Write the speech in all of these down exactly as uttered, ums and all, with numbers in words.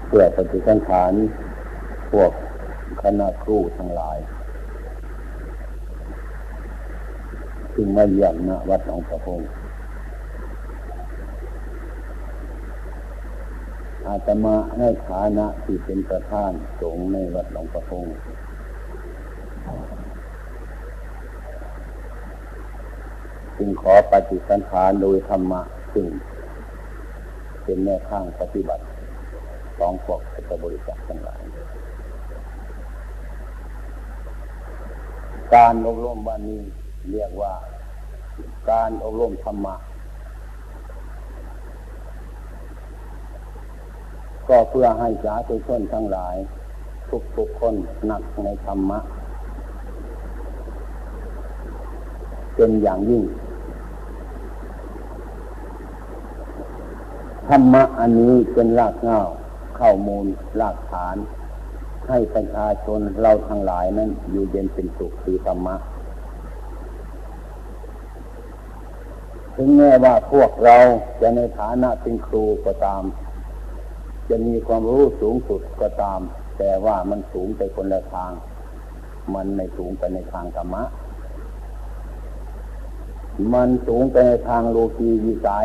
เพื่อปฏิสังขารพวกคณะครูทั้งหลายซึ่งมาเยี่ยมณวัดหนองประพงอาตมาในฐานะที่เป็นประธานสงฆ์ในวัดหนองประพงจึงขอปฏิสังขารโดยธรรมะซึ่งเป็นแนวทางปฏิบัติของพวกพุทธบริษัททั้งหลายการอบรมวันนี้เรียกว่าการอบรมธรรมะก็เพื่อให้สาธุชนทั้งหลายทุกๆคนหนักในธรรมะเป็นอย่างยิ่งธรรมะอันนี้เป็นรากเหง้าข้อมูลรากฐานให้ประชาชนเราทั้งหลายนั้นอยู่เย็นเป็นสุขคือธรรมะถึงแม้ว่าพวกเราจะในฐานะเป็นครูก็ตามจะมีความรู้สูงสุดก็ตามแต่ว่ามันสูงไปคนละทางมันไม่สูงไปในทางธรรมะมันสูงไปในทางโลกีวิสัย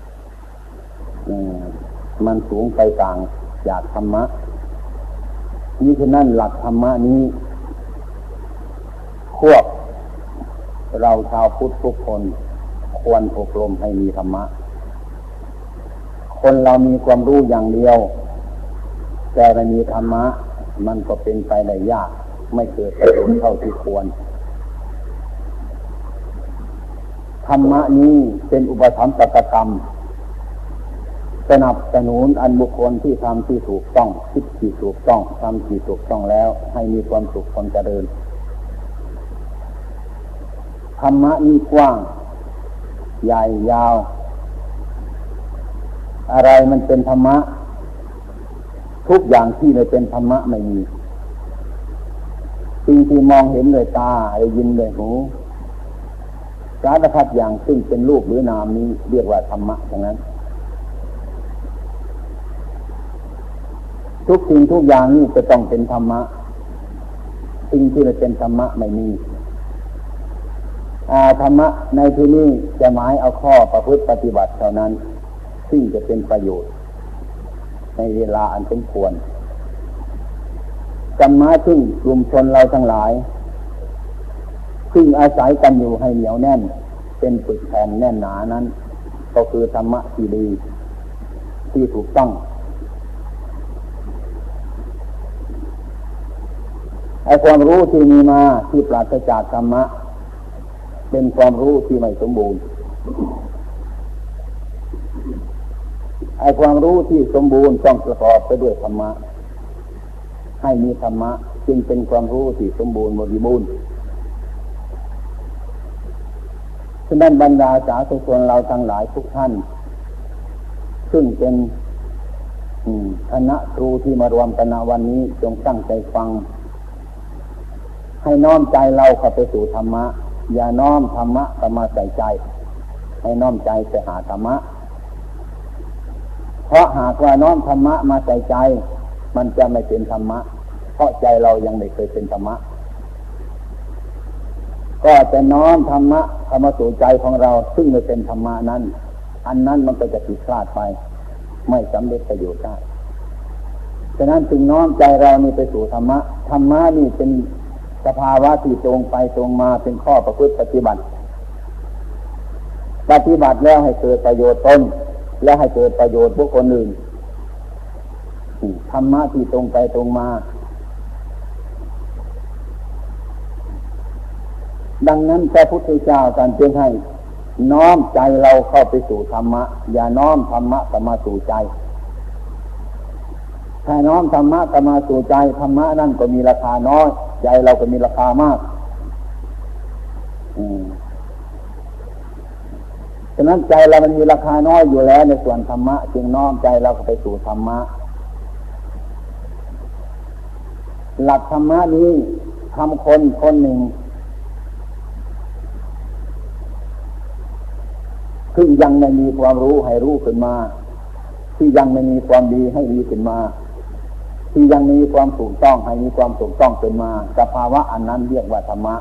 มันสูงไปต่างจากธรรมะนี่ฉะนั้นหลักธรรมะนี้พวกเราชาวพุทธทุกคนควรอบรมให้มีธรรมะคนเรามีความรู้อย่างเดียวแต่ไม่มีธรรมะมันก็เป็นไปได้ยากไม่เกิดประโยชน์เท่าที่ควรธรรมะนี้เป็นอุปถัมภกกรรมสนับสนุนอันบุคคลที่ทำที่ถูกต้องคิดที่ถูกต้องทำที่ถูกต้องแล้วให้มีความสุขความเจริญธรรมะนี้กว้างใหญ่ยาวอะไรมันเป็นธรรมะทุกอย่างที่ไม่เป็นธรรมะไม่มีสิ่งที่มองเห็นด้วยตาได้ยินด้วยหูสารพัดอย่างซึ่งเป็นรูปหรือนามนี้เรียกว่าธรรมะทั้งนั้นทุกสิ่งทุกอย่างนี้จะต้องเป็นธรรมะสิ่งที่ไม่เป็นธรรมะไม่มีอาธรรมะในที่นี้จะหมายเอาข้อประพฤติปฏิบัติเท่านั้นซึ่งจะเป็นประโยชน์ในเวลาอันสมควรธรรมะซึ่งกลุ่มชนเราทั้งหลายซึ่งอาศัยกันอยู่ให้เหนียวแน่นเป็นปึกแผ่นแน่นหนานั้นก็คือธรรมะที่ดีที่ถูกต้องไอ้ความรู้ที่มีมาที่ปราศจากธรรมะเป็นความรู้ที่ไม่สมบูรณ์ไอ้ความรู้ที่สมบูรณ์ต้องประกอบไปด้วยธรรมะให้มีธรรมะจึงเป็นความรู้ที่สมบูรณ์บริบูรณ์ฉะนั้นบรรดาสาธุชนเราทั้งหลายทุกท่านซึ่งเป็นคณะครูที่มารวมกันณวันนี้จงตั้งใจฟังให้น้อมใจเราเข้าไปสู่ธรรมะอย่าน้อมธรรมะเข้ามาใส่ใจให้น้อมใจไปหาธรรมะเพราะหากว่าน้อมธรรมะมาใส่ใจมันจะไม่เป็นธรรมะเพราะใจเรายังไม่เคยเป็นธรรมะก็จะน้อมธรรมะเข้ามาสู่ใจของเราซึ่งไม่เป็นธรรมะนั้นอันนั้นมันก็จะผิดพลาดไปไม่สำเร็จประโยชน์ได้ฉะนั้นจึงน้อมใจเรานี่ไปสู่ธรรมะธรรมะนี่เป็นสภาวะที่ตรงไปตรงมาเป็นข้อประพฤติปฏิบัติปฏิบัติแล้วให้เกิดประโยชน์ตนและให้เกิดประโยชน์บุคคลอื่นธรรมะที่ตรงไปตรงมาดังนั้นพระพุทธเจ้าท่านจึงให้น้อมใจเราเข้าไปสู่ธรรมะอย่าน้อมธรรมะเข้ามาสู่ใจถ้าน้อมธรรมะเข้ามาสู่ใจธรรมะนั่นก็มีราคาน้อยใจเราก็มีราคามากอืมฉะนั้นใจเรามันมีราคาน้อยอยู่แล้วในส่วนธรรมะจึงน้อมใจเราเข้าไปสู่ธรรมะหลักธรรมะนี้ทำคนคนหนึ่งซึ่งยังไม่มีความรู้ให้รู้ขึ้นมาที่ยังไม่มีความดีให้ดีขึ้นมาที่ยังมีความถูกต้องให้มีความถูกต้องเป็นมาสภาวะอันนั้นเรียกว่าธรรมะ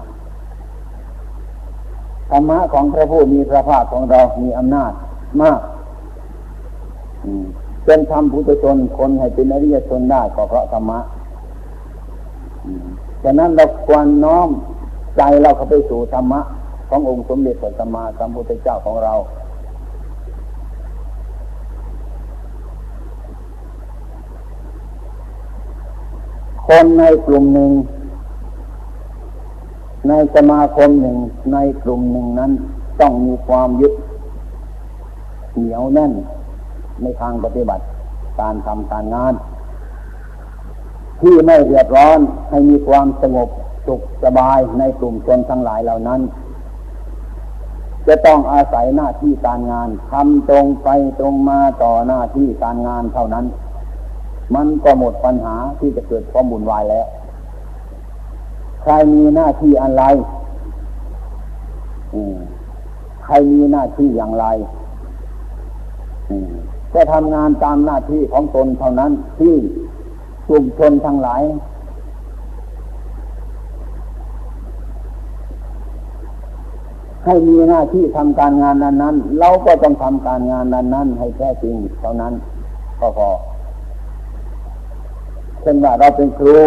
ธรรมะของพระผู้มีพระภาคของเรามีอำนาจมากเป็นธรรมปุถุชนคนให้เป็นอริยชนได้ก็เพราะธรรมะฉะนั้นเราควรน้อมใจเราเข้าไปสู่ธรรมะขององค์สมเด็จพระสัมมาสัมพุทธเจ้าของเราคนในกลุ่มหนึ่งในสมาคมหนึ่งในกลุ่มหนึ่งนั้นต้องมีความยึดเหนียวแน่นในทางปฏิบัติการทำการงานที่ไม่เดือดร้อนให้มีความสงบสุขสบายในกลุ่มชนทั้งหลายเหล่านั้นจะต้องอาศัยหน้าที่การงานทำตรงไปตรงมาต่อหน้าที่การงานเท่านั้นมันก็หมดปัญหาที่จะเกิดความวุ่นวายแล้วใครมีหน้าที่อะไรใครมีหน้าที่อย่างไรก็ทำงานตามหน้าที่ของตนเท่านั้นที่กลุ่มชนทั้งหลายให้มีหน้าที่ทำการงานนั้นๆเราก็ต้องทำการงานนั้นๆให้แท้จริงเท่านั้นก็พอเช่นว่าเราเป็นครู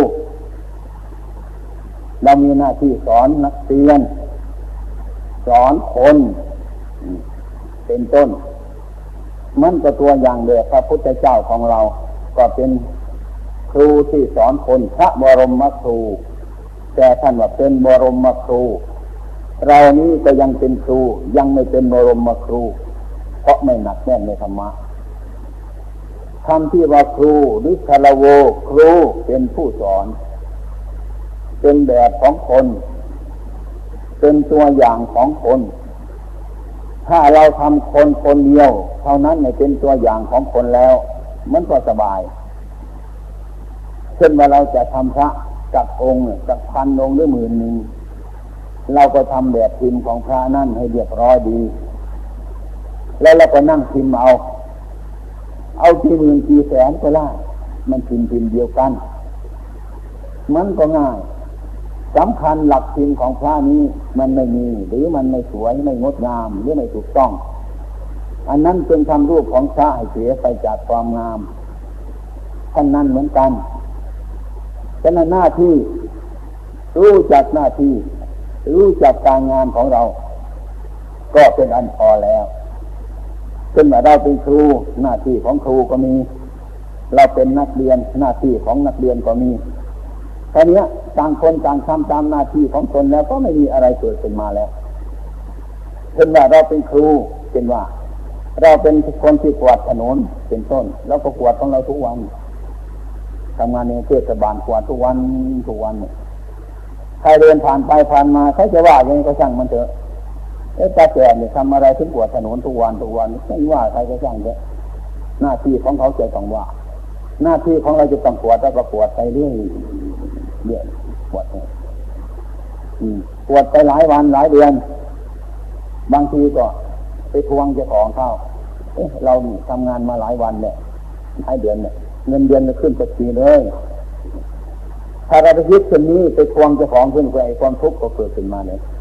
เรามีหน้าที่สอนนักเรียนสอนคนเป็นต้นมันก็ตัวอย่างเดียวพระพุทธเจ้าของเราก็เป็นครูที่สอนคนพระบรมครูแต่ท่านว่าเป็นบรมครูเรานี้ก็ยังเป็นครูยังไม่เป็นบรมครูเพราะไม่หนักแน่นในธรรมะคำที่ว่าครูหรือคารวะครูเป็นผู้สอนเป็นแบบของคนเป็นตัวอย่างของคนถ้าเราทำคนคนเดียวเท่านั้นไม่เป็นตัวอย่างของคนแล้วมันก็สบายเช่นว่าเราจะทำพระจักองค์จักพันองค์หรือหมื่นหนึ่งเราก็ทำแบบพิมพ์ของพระนั่นให้เรียบร้อยดีแล้วเราก็นั่งพิมพ์เอาเอากี่หมื่นกี่แสนก็ได้มันพิมพ์พิมพ์เดียวกันมันก็ง่ายสำคัญหลักพิมพ์ของพระนี้มันไม่มีหรือมันไม่สวยไม่งดงามหรือไม่ถูกต้องอันนั้นเป็นทำรูปของพระให้เสียไปจากความงามท่านนั้นเหมือนกันฉะนั้นหน้าที่รู้จักหน้าที่รู้จักการงานของเราก็เป็นอันพอแล้วเช่นว่าเราเป็นครูหน้าที่ของครูก็มีเราเป็นนักเรียนหน้าที่ของนักเรียนก็มีตอนนี้ต่างคนต่างทำตามหน้าที่ของตนแล้วก็ไม่มีอะไรเกิดขึ้นมาแล้วเช่นว่าเราเป็นครูเช่นว่าเราเป็นคนที่กวาดถนนเป็นต้นแล้วก็กวาดของเราทุกวันทำงานในเทศบาลกวาดทุกวันทุกวันเนี่ยใครเดินผ่านไปผ่านมาใครจะว่าอย่างนี้ก็ช่างมันเถอะไอ้ตาแก่เนี่ยทำอะไรถึงกวาดถนนทุกวันทุกวันไม่ว่าใครก็ช่างเถอะหน้าที่ของเขาจะต้องว่าหน้าที่ของเราจะต้องกวาดแล้วก็กวาดไปเรื่อยเรื่อยกวาดเนี่ยกวาดไปหลายวันหลายเดือนบางทีก็ไปทวงเจ้าของเขาเอ๊ะเราทำงานมาหลายวันเนี่ยหลายเดือนเนี่ยเงินเดือนจะขึ้นสักทีเลยถ้าเราไปคิดเช่นนี้ไปทวงเจ้าของขึ้นไปความทุกข์ก็เกิดขึ้นมาเลย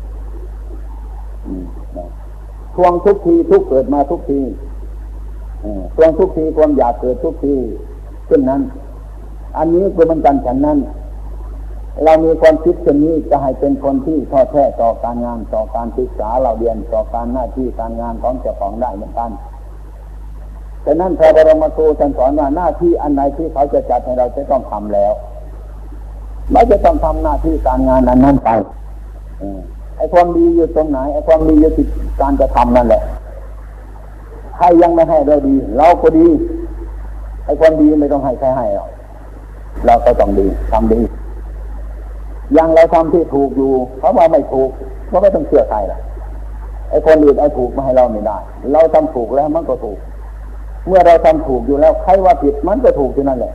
ทวงทุกทีทุกเกิดมาทุกทีทวงทุกทีความอยากเกิดทุกทีเช่นนั้นอันนี้คือมันกันฉันนั้นเรามีความคิดเช่นนี้จะให้เป็นคนที่ท้อแท้ต่อการงานต่อการศึกษาเราเรียนต่อการหน้าที่การงานของเจ้าของได้เหมือนกันฉะนั้นพระบรมครูท่านสอนว่าหน้าที่อันไหนที่เขาจะจัดให้เราจะต้องทำแล้วไม่จะต้องทำหน้าที่การงานนั้นนั้นไปไอ้ความดีอยู่ตรงไหนไอ้ความดีอยู่ที่การจะทำนั่นแหละใครยังไม่ให้เราดีเราก็ดีไอ้ความดีไม่ต้องให้ใครให้หรอกเราก็ต้องดีทำดีอย่างเราทำที่ถูกอยู่เขาว่าไม่ถูกก็ไม่ต้องเชื่อใครล่ะไอ้คนอื่นเอาถูกมาให้เราไม่ได้เราทำถูกแล้วมันก็ถูกเมื่อเราทำถูกอยู่แล้วใครว่าผิดมันก็ถูกที่นั่นแหละ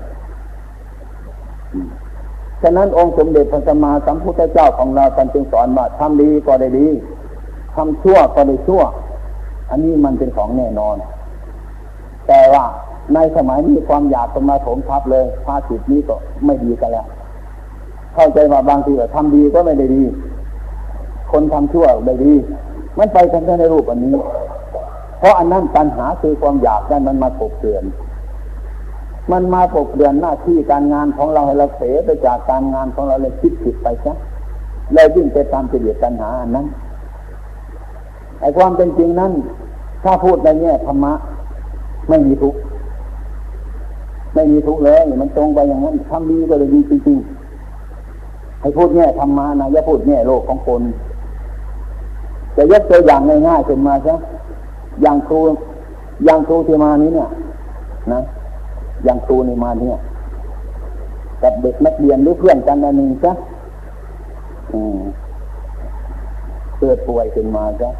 ฉะนั้นองค์สมเด็จพระสัมมาสัมพุทธเจ้าของเราท่านจึงสอนว่าทำดีก็ได้ดีทำชั่วก็ได้ชั่วอันนี้มันเป็นของแน่นอนแต่ว่าในสมัยนี้ความอยากมันมาถมทับเลยภาสิทธินี้ก็ไม่ดีกันแล้วเข้าใจว่าบางทีว่าทำดีก็ไม่ได้ดีคนทำชั่วได้ดีมันไปกันในรูปอันนี้เพราะอันนั้นปัญหาคือความอยากนั้นมันมาปกเปื้อนมันมาปกเปื้อนหน้าที่การงานของเราให้เราเสียไปจากการงานของเราเลยคิดผิดไปซะแล้วยิ่งไปตามกิเลสตัณหาอันนั้นไอ้ความเป็นจริงนั้นถ้าพูดในแง่ธรรมะไม่มีทุกข์ไม่มีทุกข์เลยมันตรงไปอย่างนั้นทำดีก็เลยดีจริงๆให้พูดแง่ธรรมะนะอย่าพูดแง่โลกของคนจะยกตัวอย่างง่ายๆขึ้นมาซะอย่างครูอย่างครูที่มานี้เนี่ยนะอย่างครูนี่มาเนี่ยกับเด็กนักเรียนหรือเพื่อนกันอันหนึ่งซะอืมเกิดป่วยขึ้นมาซะ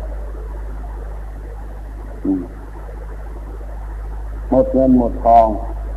อืมหมดเงินหมดทอง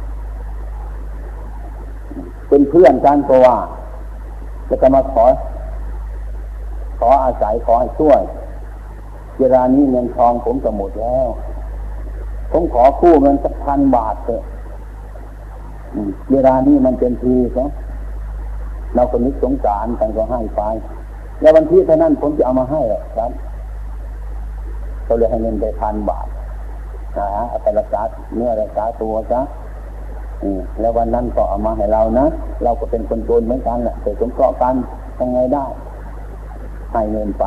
เป็นเพื่อนกันก็ว่าจะจะมาขอขออาศัยขอให้ช่วยเวลานี้เงินทองผมจะหมดแล้วผมขอกู้เงินสักพันบาทเถอะเวลานี้มันเป็นทีเนาะเราคนนึกสงสารกันก็ให้ไปแล้ววันที่เท่านั้นผมจะเอามาให้ครับเขาเลยให้เงินไปพันบาทนะเอาไปรักษาเนื้อรักษาตัวจ้ะแล้ววันนั้นก็เอามาให้เรานะเราก็เป็นคนจนเหมือนกันแหละแต่สงเคราะห์กันยังไงได้ให้เงินไป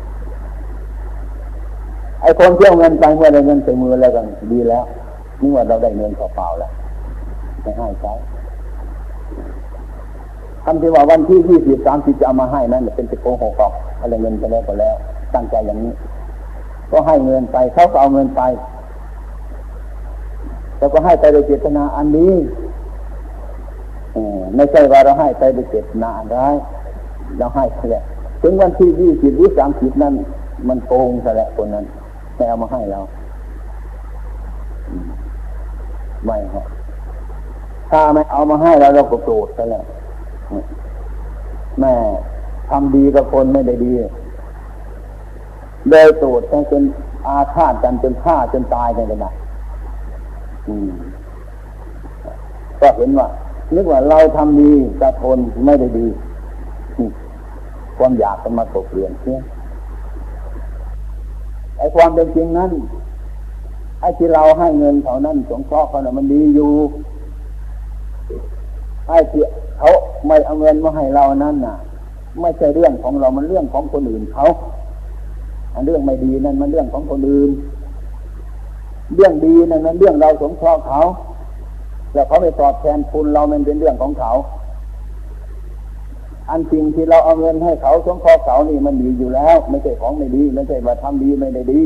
ไอ้คนเที่ยวเงินไปเมื่อได้เงินใส่มือแล้วกันดีแล้วนี่ว่าเราได้เงินเปล่าๆแล้วไม่ให้ใช้คำที่ว่าวันที่ยี่สิบสามสิบจะเอามาให้นั่นเป็นจะโกหกหรอกอะไรเงินไปแล้วก็แล้วตั้งใจอย่างนี้ก็ให้เงินไปเขาก็เอาเงินไปแล้วก็ให้ไปโดยเจตนาอันนี้ไม่ใช่ว่าเราให้ไปโดยเจตนาร้ายเราให้แค่ถึงวันที่ยี่สิบหรือสามสิบนั้นมันโกงซะแล้วคนนั้นไม่เอามาให้เราไม่ฮะถ้าไม่เอามาให้เราเราก็โกรธซะแล้วแม่ทำดีกับคนไม่ได้ดีเลยโกรธจนอาฆาตกันจนฆ่าจนตายกันเลยนะก็เห็นว่านึกว่าเราทำดีกับคนไม่ได้ดีความอยากมันมาตกเปลี่ยนเนี่ยไอ้ความเป็นจริงนั้นไอ้ที่เราให้เงินเขานั้นสงเคราะห์เขาเนี่ยมันดีอยู่ไอ้ที่เขาไม่เอาเงินมาให้เรานั้นน่ะไม่ใช่เรื่องของเรามันเรื่องของคนอื่นเขาอันเรื่องไม่ดีนั่นมันเรื่องของคนอื่นเรื่องดีนั่นมันเรื่องเราสงเคราะห์เขาแล้วเขาไปตอบแทนคุณเรามันเป็นเรื่องของเขาอันจริงที่เราเอาเงินให้เขาสงเคราะห์เขานี่มันดีอยู่แล้วไม่ใช่ของไม่ดีไม่ใช่ว่าทำดีไม่ได้ดี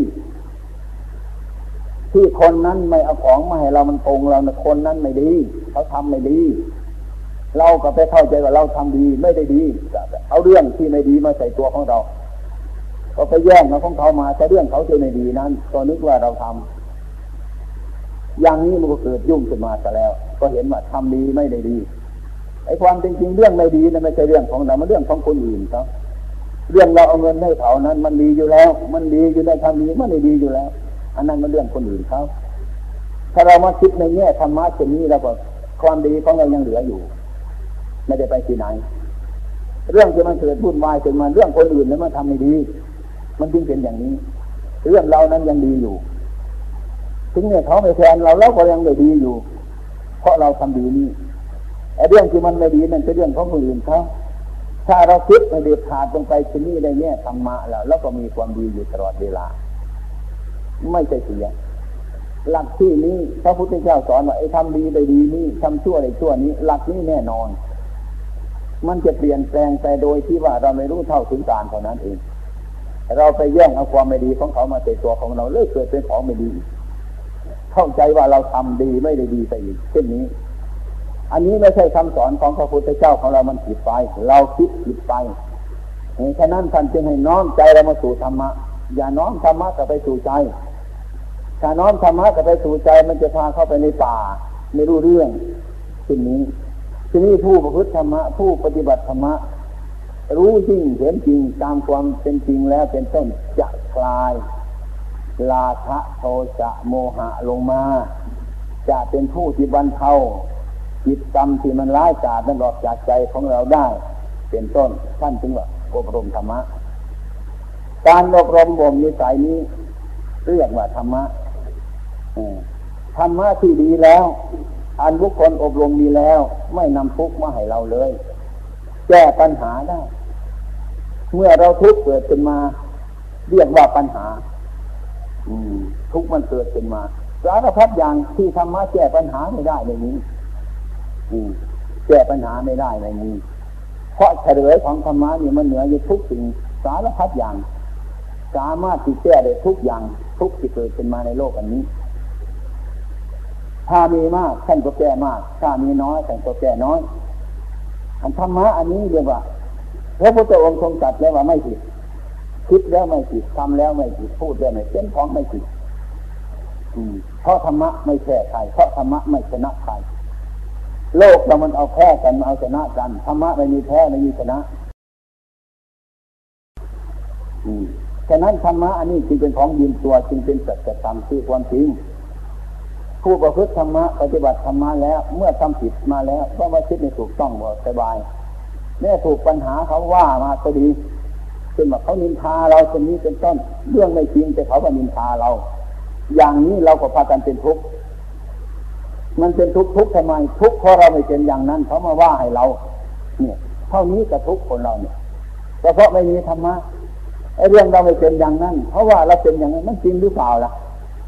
ที่คนนั้นไม่เอาของมาให้เรามันโกงเรานะคนนั้นไม่ดีเขาทำไม่ดีเราก็ไปเข้าใจว่าเราทำดีไม่ได้ดีเอาเรื่องที่ไม่ดีมาใส่ตัวของเราก็ไปแย่งเอาของเขามาแต่เรื่องเขาที่ไม่ดีนั้นก็นึกว่าเราทำอย่างนี้มันก็เกิดยุ่งขึ้นมาซะแล้วก็เห็นว่าทำดีไม่ได้ดีไอ้ความจริงๆเรื่องไม่ดีนั้นไม่ใช่เรื่องของเรามันเรื่องของคนอื่นเขาเรื่องเราเอาเงินให้เขานั้นมันดีอยู่แล้วมันดีอยู่ในทำดีมันไม่ดีอยู่แล้วอันนั้นมันเรื่องคนอื่นเขาถ้าเรามาคิดในแง่ธรรมะเช่นนี้เราก็ความดีของเรายังเหลืออยู่ไม่ได้ไปที่ไหนเรื่องที่มันเกิดวุ่นวายขึ้นมาเรื่องคนอื่นนั้นมันทำไม่ดีมันจึงเป็นอย่างนี้เรื่องเรานั้นยังดีอยู่ถึงเนี่ยเขาไม่แทนเราเราก็ยังได้ดีอยู่เพราะเราทำดีนี่ไอ้เรื่องที่มันไม่ดีนั่นเป็นเรื่องของคนอื่นเขาถ้าเราคิดไม่เด็ดขาดลงไปที่นี่ได้เนี่ยธรรมะแล้วแล้วก็มีความดีอยู่ตลอดเวลาไม่ใช่เสียหลักที่นี้พระพุทธเจ้าสอนว่าไอ้ทำดีได้ดีนี่ทำชั่วได้ชั่วนี้หลักนี้แน่นอนมันจะเปลี่ยนแปลงไปโดยที่ว่าเราไม่รู้เท่าถึงการเท่านั้นเองเราไปแย่งเอาความไม่ดีของเขามาใส่ตัวของเราเลยเกิดเป็นของไม่ดีเข้าใจว่าเราทำดีไม่ได้ดีไปอีกเช่นนี้อันนี้ไม่ใช่คำสอนของพระพุทธเจ้าของเรามันผิดไปเราคิดผิดไปฉะนั้นท่านจึงให้น้อมใจเรามาสู่ธรรมะอย่าน้อมธรรมะกลับไปสู่ใจถ้าน้อมธรรมะกลับไปสู่ใจมันจะพาเข้าไปในป่าไม่รู้เรื่องสิ่งนี้ที่นี่ผู้ประพฤติธรรมะผู้ปฏิบัติธรรมะรู้จริงเห็นจริงตามความเป็นจริงแล้วเป็นต้นจะคลายราคะโทสะโมหะลงมาจะเป็นผู้ที่บรรเทาจิตกรรมที่มันร้ายกาจนั้นออกจากใจของเราได้เป็นต้นท่านจึงว่าอบรมธรรมะการอบรมบ่มนิสัยนี้เรียกว่าธรรมะธรรมะที่ดีแล้วอันบุคคลอบรมดีแล้วไม่นำทุกข์มาให้เราเลยแก้ปัญหาได้เมื่อเราทุกข์เกิดขึ้นมาเรียกว่าปัญหาทุกข์มันเกิดขึ้นมาสารพัดอย่างที่ธรรมะแก้ปัญหาไม่ได้ในนี้แก้ปัญหาไม่ได้ในนี้เพราะเฉลยของธรรมะนี่มันเหนืออยู่ทุกสิ่งสารพัดอย่างสามารถที่แก้ได้ทุกอย่างทุกที่เกิดขึ้นมาในโลกอันนี้ถ้ามีมากท่านก็แก้มากถ้ามีน้อยท่านก็แก้น้อยอันธรรมะอันนี้เรียกว่าพระพุทธองค์ทรงตรัสแล้วว่าไม่ผิดคิดแล้วไม่ผิดทำแล้วไม่ผิดพูดแล้วไม่เป็นของไม่ผิดเพราะธรรมะไม่แพ้ใครเพราะธรรมะไม่ชนะใครโลกเรามันเอาแพ้กันมาเอาชนะกันธรรมะไม่มีแพ้ไม่มีชนะฉะนั้นธรรมะอันนี้จึงเป็นของยืนตัวจึงเป็นสัจธรรมคือความจริงผู้ประพฤติธรรมะปฏิบัติธรรมะแล้วเมื่อทำผิดมาแล้วก็มาคิดในถูกต้องบ่สบายแม้ถูกปัญหาเขาว่ามาก็ดีเป็นว่าเขานินทาเราเช่นนี้เป็นต้นเรื่องไม่จริงแต่เขาว่านินทาเราอย่างนี้เราก็พากันเป็นทุกข์มันเป็นทุกข์ทุกข์ทำไมทุกข์เพราะเราไม่เป็นอย่างนั้นเขามาว่าให้เราเนี่ยเท่านี้กับทุกข์คนเราเนี่ยแต่เพราะไม่มีธรรมะไอ้เรื่องเราไม่เป็นอย่างนั้นเพราะว่าเราเป็นอย่างนั้นมันจริงหรือเปล่าล่ะ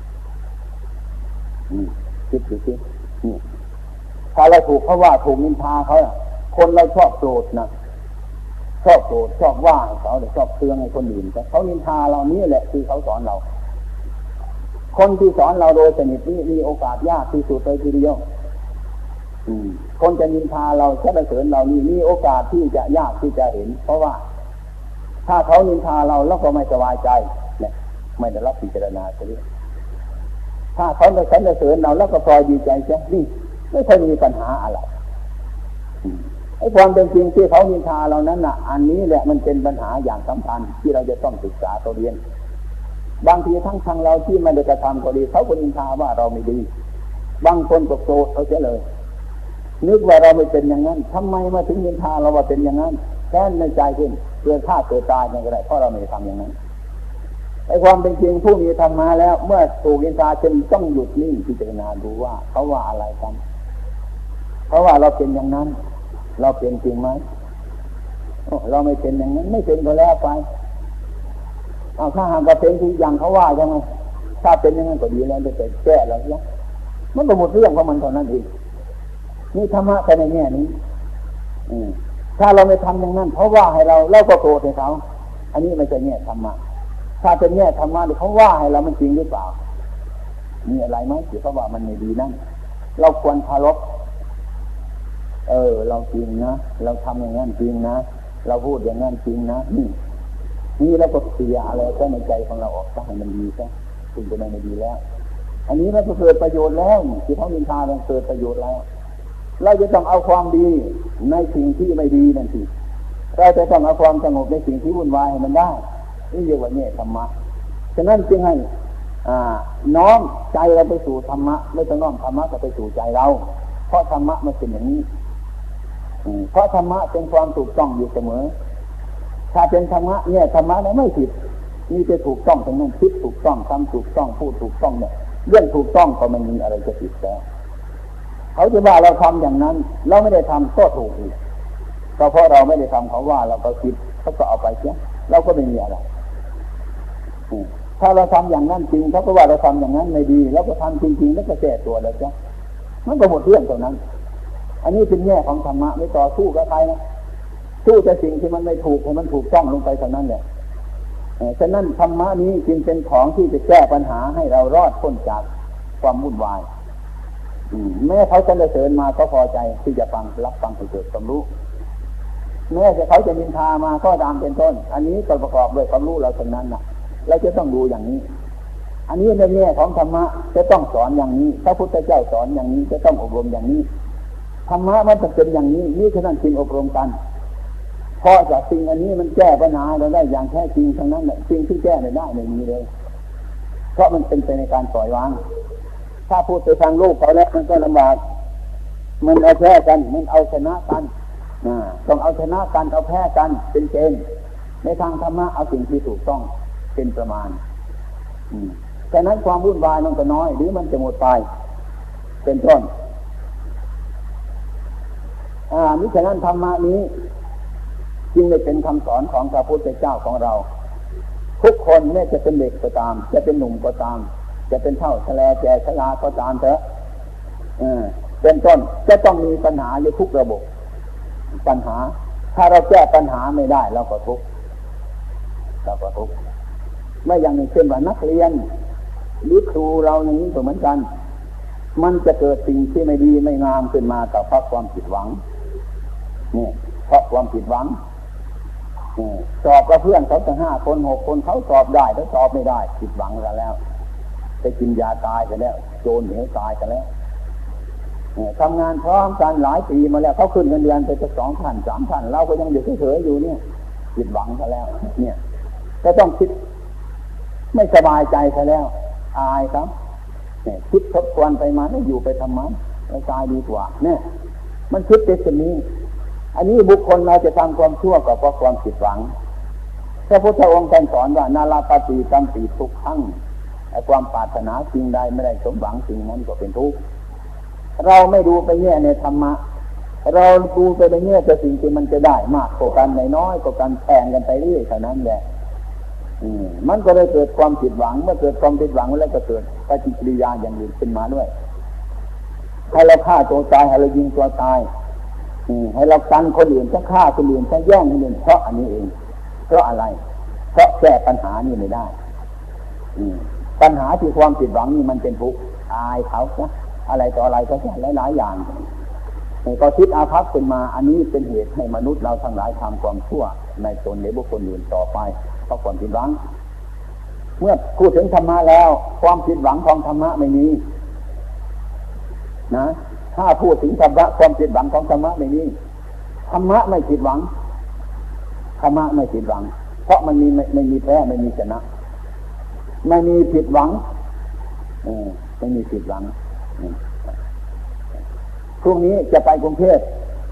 คิดดูสิถ้าเราถูกเขาว่าถูกนินทาเขาคนเราชอบโกรธนะชอบโกรธชอบว่าเขาหรือชอบเคืองให้คนอื่นแต่เขานินทาเรานี่แหละคือเขาสอนเราคนที่สอนเราโดยสนิทนี่มีโอกาสยากที่สุดเลยทีเดียวคนจะนินทาเราจะได้เสริญเรานี่มีโอกาสที่จะยากที่จะเห็นเพราะว่าถ้าเขานินทาเราแล้วก็ไม่สบายใจเนี่ยไม่ได้รับพิจารณาเลยถ้าเขาจะสรรเสริญเราแล้วก็พลอยดีใจใช่นี่ไม่เคยมีปัญหาอะไรไอ้ความเป็นจริงที่เขานินทาเรานั้นน่ะอันนี้แหละมันเป็นปัญหาอย่างสำคัญที่เราจะต้องศึกษาตัวเรียนบางทีทั้งทางเราที่ไม่ได้กระทำก็ดีเขาก็นินทาว่าเราไม่ดีบางคนก็โกรธเขาเสียเลยนึกว่าเราไม่เป็นอย่างนั้นทำไมมาถึงนินทาเราว่าเป็นอย่างนั้นแค้นในใจขึ้นเกิดฆ่าเกิดตายอย่างไรเพราะเราไม่ทำอย่างนั้นไอ้ความเป็นจริงผู้มีธรรมะแล้วเมื่อถูกนินทาจึงต้องหยุดนิ่งพิจารณาดูว่าเขาว่าอะไรกันเพราะว่าเราเป็นอย่างนั้นเราเป็นจริงไหมเราไม่เป็นอย่างนั้นไม่เป็นก็แล้วไปเอาถ้าหากว่าเป็นที่อย่างเขาว่าใช่ไหมถ้าเป็นอย่างนั้นก็ดีแล้วจะแก้แล้วเนี่ยมันก็หมดเรื่องของมันเท่านั้นเองนี่ธรรมะแต่ในแง่นี้ถ้าเราไม่ทำอย่างนั้นเพราะว่าให้เราเราก็โกรธให้เขาอันนี้ไม่ใช่แง่ธรรมะถ้าเป็นแง่ธรรมะเขาว่าให้เรามันจริงหรือเปล่ามีอะไรไหมที่เขาว่ามันไม่ดีนั่นเราควรเคารพเออเราจริงนะเราทำอย่างนั้นจริงนะเราพูดอย่างนั้นจริงนะนี่นี่เราก็เสียอะไรก็ในใจของเราออกซะให้มันดีซะถึงจะไม่ดีแล้วอันนี้เราก็เกิดประโยชน์แล้วที่เขานินทาเราเกิดประโยชน์แล้วเราจะต้องเอาความดีในสิ่งที่ไม่ดีนั่นสิเราจะต้องเอาความสงบในสิ่งที่วุ่นวายให้มันได้นี่เรียกว่าเนี่ยธรรมะฉะนั้นจึงให้อ่าน้อมใจเราไปสู่ธรรมะไม่ต้องน้อมธรรมะก็ไปสู่ใจเราเพราะธรรมะมันเป็นอย่างนี้เพราะธรรมะเป็นความถูกต้องอยู่เสมอถ้าเป็นธรรมะเนี่ยธรรมะนั้นไม่ผิดนี่จะถูกต้องตรงนั้นคิดถูกต้องทำถูกต้องพูดถูกต้องเนี่ยเรื่องถูกต้องก็ไม่มีอะไรจะผิดแล้วเขาจะว่าเราทำอย่างนั้นเราไม่ได้ทำก็ถูกอีกก็เพราะเราไม่ได้ทำเขาว่าเราก็คิดเขาก็เอาไปเสียเราก็ไม่มีอะไรถ้าเราทำอย่างนั้นจริงเขาก็ว่าเราทำอย่างนั้นไม่ดีแล้วก็ทำจริงๆแล้วก็แก้ตัวแล้วจ้ะมันก็หมดเรื่องตรงนั้นอันนี้เป็นแง่ของธรรมะไม่ต่อสู้กับใครนะสู้แต่สิ่งที่มันไม่ถูกให้มันถูกต้องลงไปเท่านั้นแหละฉะนั้นธรรมะนี้จึงเป็นของที่จะแก้ปัญหาให้เรารอดพ้นจากความวุ่นวายแม้เขาจะเสริญมาก็พอใจที่จะฟังรับฟังให้เกิดความรู้แม้จะเขาจะนินทามาก็ตามเป็นต้นอันนี้ก็ประกอบด้วยความรู้เราทั้งนั้นนะเราจะต้องดูอย่างนี้อันนี้ในแง่ของธรรมะจะต้องสอนอย่างนี้พระพุทธเจ้าสอนอย่างนี้จะต้องอบรมอย่างนี้ธรรมะมันจะเป็นอย่างนี้นี่คือนั่นจริงอบรมกันเพราะจากสิ่งอันนี้มันแก้ปัญหาเราได้อย่างแท้จริงทั้งนั้นแหละสิ่งที่แก้ไม่ได้ไม่มีเลยเพราะมันเป็นไปในการปล่อยวางถ้าพูดไปทางโลกเขาแล้วมันก็ลำบากมันเอาแพ้กันมันเอาชนะกันต้องเอาชนะกันเอาแพ้กันเป็นเกณฑ์ในทางธรรมะเอาสิ่งที่ถูกต้องเป็นประมาณฉะนั้นความวุ่นวายมันก็น้อยหรือมันจะหมดไปเป็นต้นอ่ามิฉะนั้นธรรมะนี้จึงได้เป็นคำสอนของพระพุทธเจ้าของเราทุกคนแม้จะเป็นเด็กก็ตามจะเป็นหนุ่มก็ตามจะเป็นเฒ่าชราแก่ชราก็ตามเถอะเออเป็นต้นจะต้องมีปัญหาในทุกระบบปัญหาถ้าเราแก้ปัญหาไม่ได้เราก็ทุกข์เราก็ทุกข์ไม่อย่างนี้เช่นว่านักเรียนหรือครูเราอย่างนี้ก็เหมือนกันมันจะเกิดสิ่งที่ไม่ดีไม่งามขึ้นมากับเพราะความผิดหวังนี่เพราะความผิดหวังสอบกับเพื่อนเขาตั้งห้าคนหกคนเขาสอบได้เขาสอบไม่ได้ผิดหวังกันแล้วไปกินยาตายกันแล้วโจรเหวตายกันแล้วทำงานพร้อมกันหลายปีมาแล้วเขาขึ้นเงินเดือนไปจะสองพันสามพันเราก็ยังอยู่เฉยๆอยู่เนี่ยผิดหวังกันแล้วเนี่ยก็ต้องคิดไม่สบายใจกันแล้วอายครับเนี่ยคิดทบทวนไปมาแล้วอยู่ไปทำไมเราตายดีกว่าเนี่ยมันคิดเป็นสิ่งนี้อันนี้บุคคลเราจะทำความชั่วก็เพราะความผิดหวังพระพุทธองค์ท่านสอนว่านาลาปฏิกัมปิทุกขังไอ้ความปรารถนาสิ่งใดไม่ได้สมหวังสิ่งนั้นก็เป็นทุกข์เราไม่ดูไปแง่ในธรรมะเราดูไปในแง่แต่สิ่งที่มันจะได้มากกว่ากันน้อยกว่ากันแข่งกันไปเรื่อยเท่านั้นแหละมันก็เลยเกิดความผิดหวังเมื่อเกิดความผิดหวังแล้วก็เกิดปฏิกิริยาอย่างอื่นขึ้นมาด้วยให้เราฆ่าตัวตายให้เรายิงตัวตายให้เรากันคนอื่นจะฆ่าคนอื่นจะแย่งคนอื่นเพราะอันนี้เองเพราะอะไรเพราะแก้ปัญหานี่ไม่ได้ปัญหาที่ความผิดหวังนี่มันเป็นทุกข์อายเขานะอะไรต่ออะไรก็แค่หลายๆอย่างก็คิดอาภัพขึ้นมาอันนี้เป็นเหตุให้มนุษย์เราทั้งหลายทำความชั่วในตนในบุคคลอื่นต่อไปเพราะความผิดหวังเมื่อพูดถึงธรรมะแล้วความผิดหวังของธรรมะไม่มีนะถ้าพูดถึงธรรมะความผิดหวังของธรรมะไม่มีธรรมะไม่ผิดหวังธรรมะไม่ผิดหวังเพราะมันมีไม่ไม่มีแพ้ไม่มีชนะไม่มีผิดหวังเออไม่มีผิดหวังพรุ่งนี้จะไปกรุงเทพ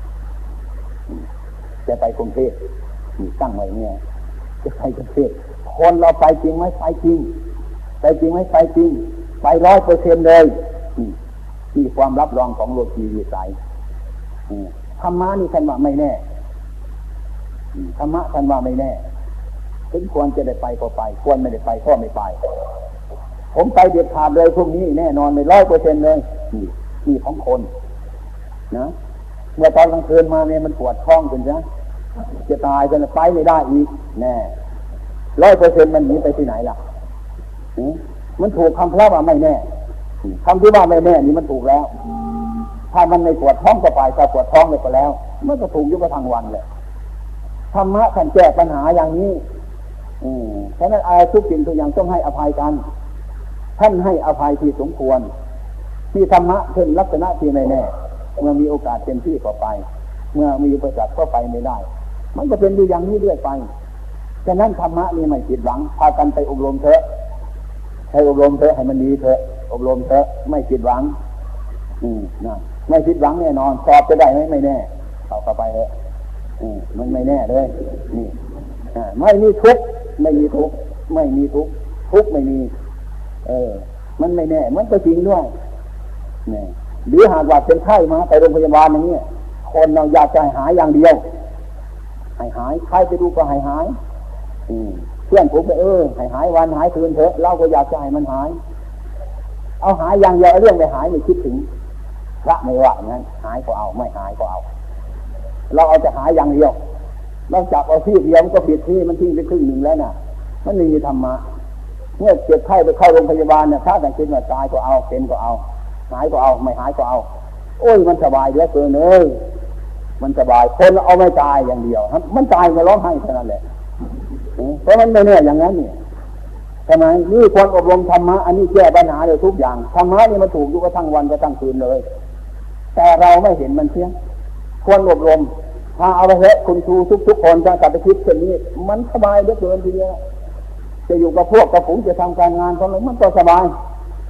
จะไปกรุงเทพตั้งไว้เนี่ยจะไปกรุงเทพคนเราไปจริงไหมไปจริงไปจริงไหมไปจริงไปร้อยเปอร์เซ็นต์เลยที่ความรับรองของโลกีวิสัยธรรมะนี่ท่านว่าไม่แน่ธรรมะท่านว่าไม่แน่ถึงควรจะได้ไปก็ไปควรไม่ได้ไปก็ไม่ไปผมไปเด็ดขาดเลยพวกนี้แน่นอนไม่ร้อยเปอร์เซ็นต์เลยนี่นี่ของคนนะเมื่อตอนกลางคืนมาเนี่ยมันปวดท้องจนจะจะตายจนไปไม่ได้อีกแน่ร้อยเปอร์เซ็นต์มันหนีไปที่ไหนล่ะมันถูกคำพระว่าไม่แน่คำที่ว่าไม่แน่นี่มันถูกแล้วถ้ามันไม่ปวดท้องก็ไปถ้าปวดท้องเลยก็แล้วมันก็ถูกยุบทั้งวันเลยธรรมะท่านแก้ปัญหาอย่างนี้อืมฉะนั้นอะไรทุกสิ่งทุกอย่างต้องให้อภัยกันท่านให้อภัยที่สมควรที่ธรรมะเช่นลักษณะที่ไม่แน่เมื่อมีโอกาสเต็มที่ก็ไปเมื่อมีอุปสรรคก็ไปไม่ได้มันก็เป็นอยู่อย่างนี้เรื่อยไปฉะนั้นธรรมะนี่ไม่ผิดหวังพากันไปอบรมเถอะให้อบรมเถอะให้มันดีเถอะอบรมเถอะไม่ผิดหวังอืมนะไม่ผิดหวังแน่นอนสอบจะได้ไหมไม่แน่เอาเข้าไปเถอะอืมมันไม่แน่เลยนี่อ่าไม่มีทุกข์ไม่มีทุกข์ไม่มีทุกข์ทุกข์ไม่มีเออมันไม่แน่มันก็จริงด้วยเนี่ยหรือหากว่าเป็นไข้มาไปโรงพยาบาลอย่างนี้คนเราอยากจะหายอย่างเดียวให้หายใครไปดูก็ให้หายอืมเพื่อนผมไปเออให้หายวันหายคืนเถอะเราก็อยากจะให้มันหายเอาหายอย่างเดียวเรื่องไม่หายไม่คิดถึงพระไม่ว่างั้นหายก็เอาไม่หายก็เอาเราเอาจะหายอย่างเดียวเราจับเอาที่เดียวมันก็ผิดที่มันทิ้งไปครึ่งหนึ่งแล้วน่ะมันไม่มีธรรมะเมื่อเจ็บไข้ไปเข้าโรงพยาบาลเนี่ยถ้าแต่คิดว่าตายก็เอาเป็นก็เอาหายก็เอาไม่หายก็เอาโอ้ยมันสบายเหลือเกินเลยมันสบายคนเอาไม่ตายอย่างเดียวครับมันตายมาร้องไห้เท่านั้นแหละเพราะมันไม่แน่อย่างนั้นนี่ทำไมนี่ควรอบรมธรรมะอันนี้แก้ปัญหาเลยทุกอย่างธรรมะนี่มันถูกอยู่กระทั่งวันกระทั่งคืนเลยแต่เราไม่เห็นมันเพียงควรอบรมถ้าเอาไปเถอะคุณครูทุกๆคนจะกลับไปคิดเช่นนี้มันสบายเหลือเกินทีเดียวจะอยู่กับพวกกับฝูงจะทำการงานของเรามันก็สบาย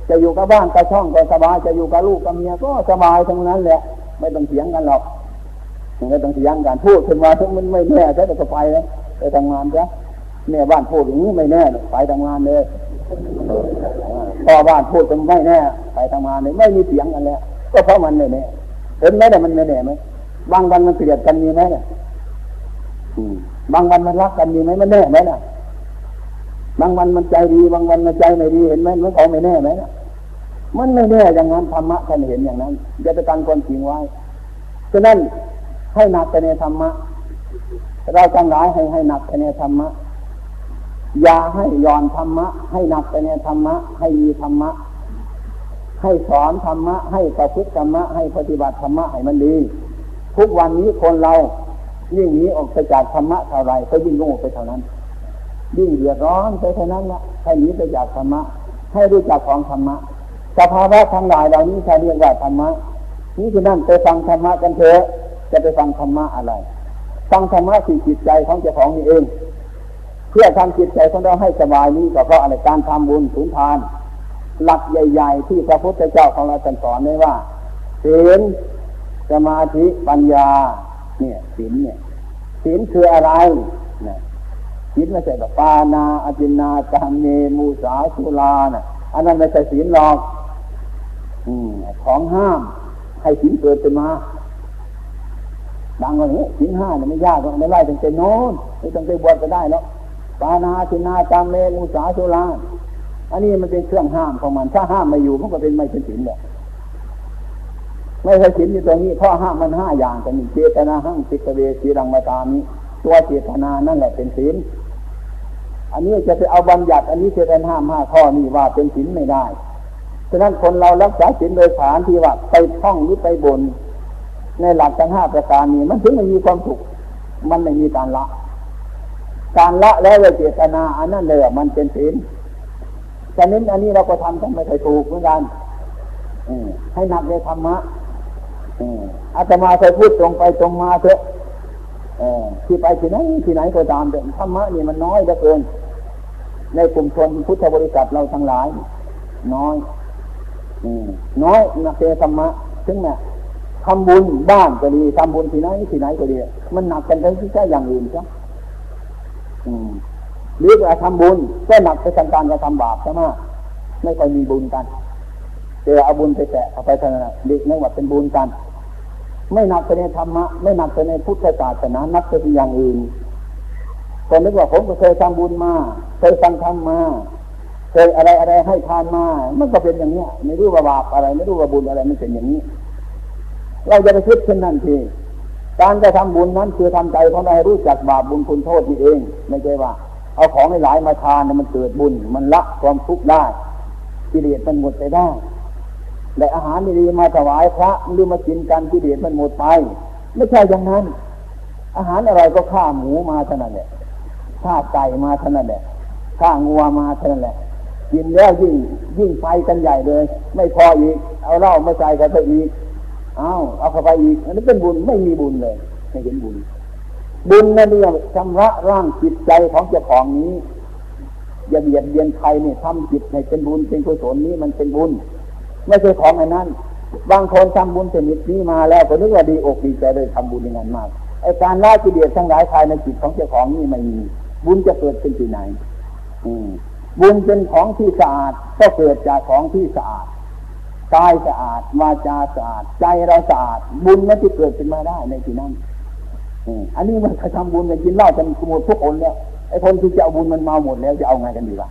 จะอยู่กับบ้านกับช่องก็สบายจะอยู่กับลูกกับเมียก็สบายทั้งนั้นแหละไม่ต้องเถียงกันหรอกไม่ต้องเถียงกันพูดขึ้นมาถึงมันไม่แน่จะจะไปเลยไปทำงานจ้ะแม่บ้านพูดอย่างนี้ไม่แน่ไปทำงานเลยพ่อบ้านพูดกันไม่แน่ไปทำงานเลยไม่มีเถียงกันแล้วก็เพราะมันไม่แน่เห็นไหมแต่มันไม่แน่ไหมบางวันมันเกลียดกันมีไหมเนี่ยบางวันมันรักกันมีไหมมันแน่ไหมน่ะบางวันมันใจดีบางวันมันใจไม่ดีเห็นไหมมันเขาไม่แน่ไหมน่ะมันไม่แน่อย่างนั้นธรรมะท่านเห็นอย่างนั้นอย่าไปกันความจริงไว้ฉะนั้นให้หนักไปในธรรมะเราทั้งหลายให้ให้หนักไปในธรรมะอย่าให้ย่อนธรรมะให้หนักไปในธรรมะให้มีธรรมะให้สอนธรรมะให้ประพฤติธรรมะให้ปฏิบัติธรรมะให้มันดีทุกวันนี้คนเรายิ่งหนีออกไปจากธรรมะเท่าไรก็ยิ่งโง่ไปเท่านั้นยิ่งเดือดร้อนไปเท่านั้นละให้หนีไปจากธรรมะให้รู้จักของธรรมะสภาวะทั้งหลายเหล่านี้ใช้เรียกว่าธรรมะนี่คือนั่นไปฟังธรรมะกันเถอะจะไปฟังธรรมะอะไรฟังธรรมะที่จิตใจของเจ้าของนี่เองเพื่อทำจิตใจของเราให้สบายนี้ก็เพราะอะไรการทำบุญสุนทานหลักใหญ่ๆที่พระพุทธเจ้าของเราสอนไว้ว่าศีลสมาธิปัญญาเนี่ยศีลเนี่ยศีลคืออะไรเนี่ยศีลไม่ใช่แบบปานาอธินนาตามเมมุสาสุราน่ะอันนั้นไม่ใช่ศีลหรอกอืมของห้ามให้ศีลเกิดขึ้นมาดังว่าเนี่ยศีลห้าเนี่ยไม่ยากหรอกไม่ไล่ตั้งแต่โน้นไม่ต้องไปบวชก็ได้แล้วปานาอธินนาตามเมมุสาสุราอันนี้มันเป็นเครื่องห้ามของมันถ้าห้ามไม่อยู่มันก็เป็นไม่เป็นศีลเลยไม่ใช่ศีลอยู่ตรงนี้เพราะห้ามมันห้าอย่างแต่หนึ่งเจตนาหั่งสิกเวสีรังมาตามิตัวเจตนานั่นแหละเป็นศีลอันนี้จะไปเอาบัญญัติอันนี้จะเป็นห้ามห้าข้อนี้ว่าเป็นศีลไม่ได้ฉะนั้นคนเรารักษาศีลโดยฐานที่ว่าไปท่องหรือไปบนในหลักทั้งห้าประการนี้มันถึงไม่มีความสุขมันไม่มีการละการละแล้วเจตนาอันนั้นเลยมันเป็นศีลฉะนั้นอันนี้เราก็ทำกันไม่เคยถูกเหมือนกันให้หนักในธรรมะอาตมาเคยพูดตรงไปตรงมาเถอะที่ไปที่ไหนที่ไหนก็ตามแต่ธรรมะนี่มันน้อยเหลือเกินในกลุ่มชนพุทธบริษัทเราทั้งหลายน้อยน้อยนักเทศธรรมะถึงแม้ทำบุญบ้านก็ดีทำบุญที่ไหนที่ไหนก็ดีมันหนักกันทั้งที่แค่อย่างอื่นใช่หรือว่าทำบุญก็หนักไปทางการกระทำบาปใช่ไหมไม่ค่อยมีบุญกันเจอเอาบุญไปแตะเอาไปเท่านั้นเด็กนึกว่าเป็นบุญกันไม่หนักไปในธรรมะไม่หนักไปในพุทธศาสนานักไปที่อย่างอื่นก็นึกว่าผมก็เคยทำบุญมาเคยฟังธรรมมาเคยอะไรอะไรให้ทานมามันก็เป็นอย่างนี้ไม่รู้ว่าบาปอะไรไม่รู้ว่าบุญอะไรมันเป็นอย่างนี้เราจะไปคิดเช่นนั้นทีการจะทำบุญนั้นคือทำใจของเราให้รู้จักบาปบุญคุณโทษนี่เองไม่ใช่ว่าเอาของหลายมาทานมันเกิดบุญมันละความทุกข์ได้กิเลสมันหมดไปได้และอาหารดีๆมาถวายพระหรือมากินกันกิเลสมันหมดไปไม่ใช่อย่างนั้นอาหารอะไรก็ฆ่าหมูมาเท่านั้นแหละฆ่าไก่มาเท่านั้นแหละฆ่างัวมาเท่านั้นแหละกินแล้วยิ่งยิ่งไฟกันใหญ่เลยไม่พออีกเอาเหล้ามาใส่กันไปอีกเอาเอาเข้าไปอีกอันนี้เป็นบุญไม่มีบุญเลยไม่เห็นบุญบุญนั่นเองชำระร่างจิตใจของเจ้าของนี้อย่าเบียดเบียนใครเนี่ยทำจิตให้เป็นบุญเป็นกุศลนี้มันเป็นบุญไม่ใช่ของอันนั้นบางคนทำบุญชนิดนี้มาแล้วก็นึกว่าดีอกดีใจเลยทำบุญอย่างนั้นมากไอ้การละกิเลสทั้งหลายภายในจิตของเจ้าของนี่ไม่มีบุญจะเกิดขึ้นที่ไหนบุญเป็นของที่สะอาดก็เกิดจากของที่สะอาดกายสะอาดวาจาสะอาดใจเราสะอาดบุญมันจะเกิดขึ้นมาได้ในที่นั้นอันนี้มันทำบุญกันกินเหล้ากันหมดทุกคนแล้วไอ้คนที่จะเอาบุญมันเมาหมดแล้วจะเอาไงกันดีล่ะ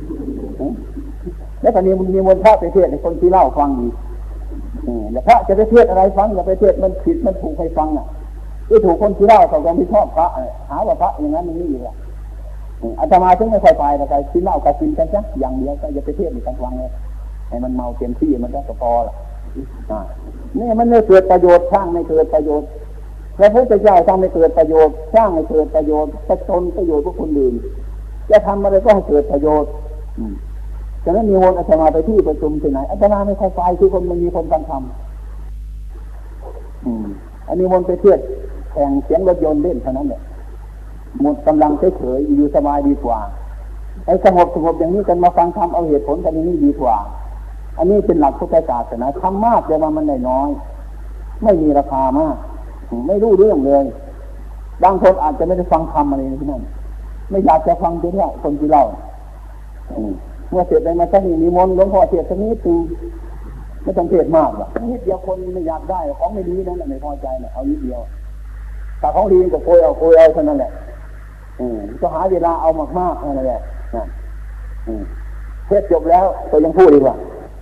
แล้วตอนนี้มันมีมนต์พระไปเทศในคนที่เล่าฟังอีกแล้วพระจะไปเทศอะไรฟังอย่าไปเทศมันผิดมันถูกให้ฟังอ่ะที่ถูกคนที่เล่าเขาก็ไม่ชอบพระหาว่าพระอย่างนั้นอย่างนี้อยู่อ่ะอาตมาถึงไม่ค่อยไปแต่ใครที่เล่ากับกินกันจ้ะอย่างเดียวก็อย่าไปเทศในการฟังเลยให้มันเมาเต็มที่มันก็พอละนี่มันไม่เกิดประโยชน์ช่างไม่เกิดประโยชน์พระพุทธเจ้าทำให้เกิดประโยชน์สร้างให้เกิดประโยชน์ประชนประโยชน์พวกคนอื่นจะทำอะไรก็ให้เกิดประโยชน์ฉะนั้นมีวนอาตมาไปที่ประชุมที่ไหนอาตมาไม่ค่อยไปคือคนมันมีคนฟังธรรมอันนี้วนไปเทียบแข่งเสียงรถยนต์เล่นเท่านั้นเนี่ยหมดกำลังเฉยๆอยู่สบายดีกว่าไอ้สงบสงบอย่างนี้กันมาฟังธรรมเอาเหตุผลกันอย่างนี้ดีกว่าอันนี้เป็นหลักพุทธศาสนาทำมากแต่ว่ามันได้น้อยไม่มีราคามากไม่รู้เรื่องเลยบางคนอาจจะไม่ได้ฟังธรรมอะไรที่นั่นไม่อยากจะฟังเรื่องคนที่เล่าเมื่อเสร็จไปมาสักนิมนต์หลวงพ่อเทศน์สักนิดนึงไม่ต้องเทศมากหรอกนิดเดียวคนไม่อยากได้ของไม่ดีนั่นแหละไม่พอใจเนี่ยเอานิดเดียวแต่ของดีก็โกยเอาโกยเอาเท่านั้นแหละอืมก็หาเวลาเอามากๆนั่นแหละนะอืมเทศจบแล้วก็ยังพูดดีกว่า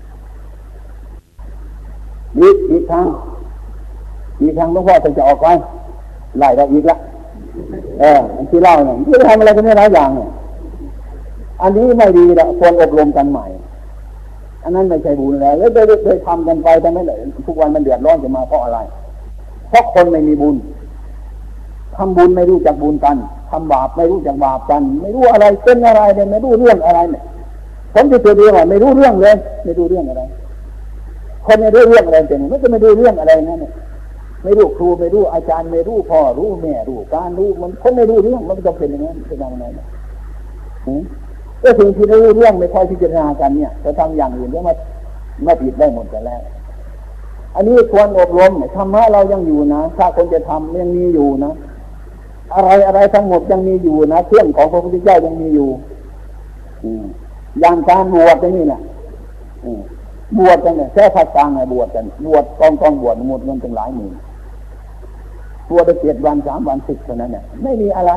อีกอีกครั้งอีกครั้งหลวงพ่อจะออกไปไล่เราอีกละเออที่เล่าเนี่ยที่ทำอะไรกันไม่หลายอย่างเนี่ยอันนี้ไม่ดีละควรอบรมกันใหม่อันนั้นไม่ใช่บุญแล้วแล้วได้ได้ทำกันไปแต่ไม่เลยทุกวันมันเดือดร้อนจะมาเพราะอะไรเพราะคนไม่มีบุญทำบุญไม่รู้จักบุญกันทำบาปไม่รู้จักบาปกันไม่รู้อะไรเป็นอะไรเลยไม่รู้เรื่องอะไรเนี่ยผมจะเจอดีว่าไม่รู้เรื่องเลยไม่รู้เรื่องอะไรคนไม่รู้เรื่องอะไรเป็นไม่จะไม่รู้เรื่องอะไรนั่นเนี่ยไม่รู้ครูไม่รู้อาจารย์ไม่รู้พ่อรู้แม่รู้การรู้มันคนไม่รู้เรื่องมันจะเป็นอย่างนั้นเป็นยังไงเนี่ยก็สิ่งที่รู้เรื่องไม่ค่อยพิจารณากันเนี่ยจะทำอย่างอื่นแล้วมามาผิดได้หมดกันแล้วอันนี้ควรอบรมธรรมะเรายังอยู่นะถ้าคนจะทำยังมีอยู่นะอะไรอะไรทั้งหมดยังมีอยู่นะเครื่องของพระพุทธเจ้ายังมีอยู่อย่างการบวชนี่นะบวชกันเนี่ยแค่ภาคกลางไงบวชกันบวชกองกองบวชหมดเงินตั้งหลายหมื่นบวชไปเจ็ดวันสามวันสิบเท่านั้นเนี่ยไม่มีอะไร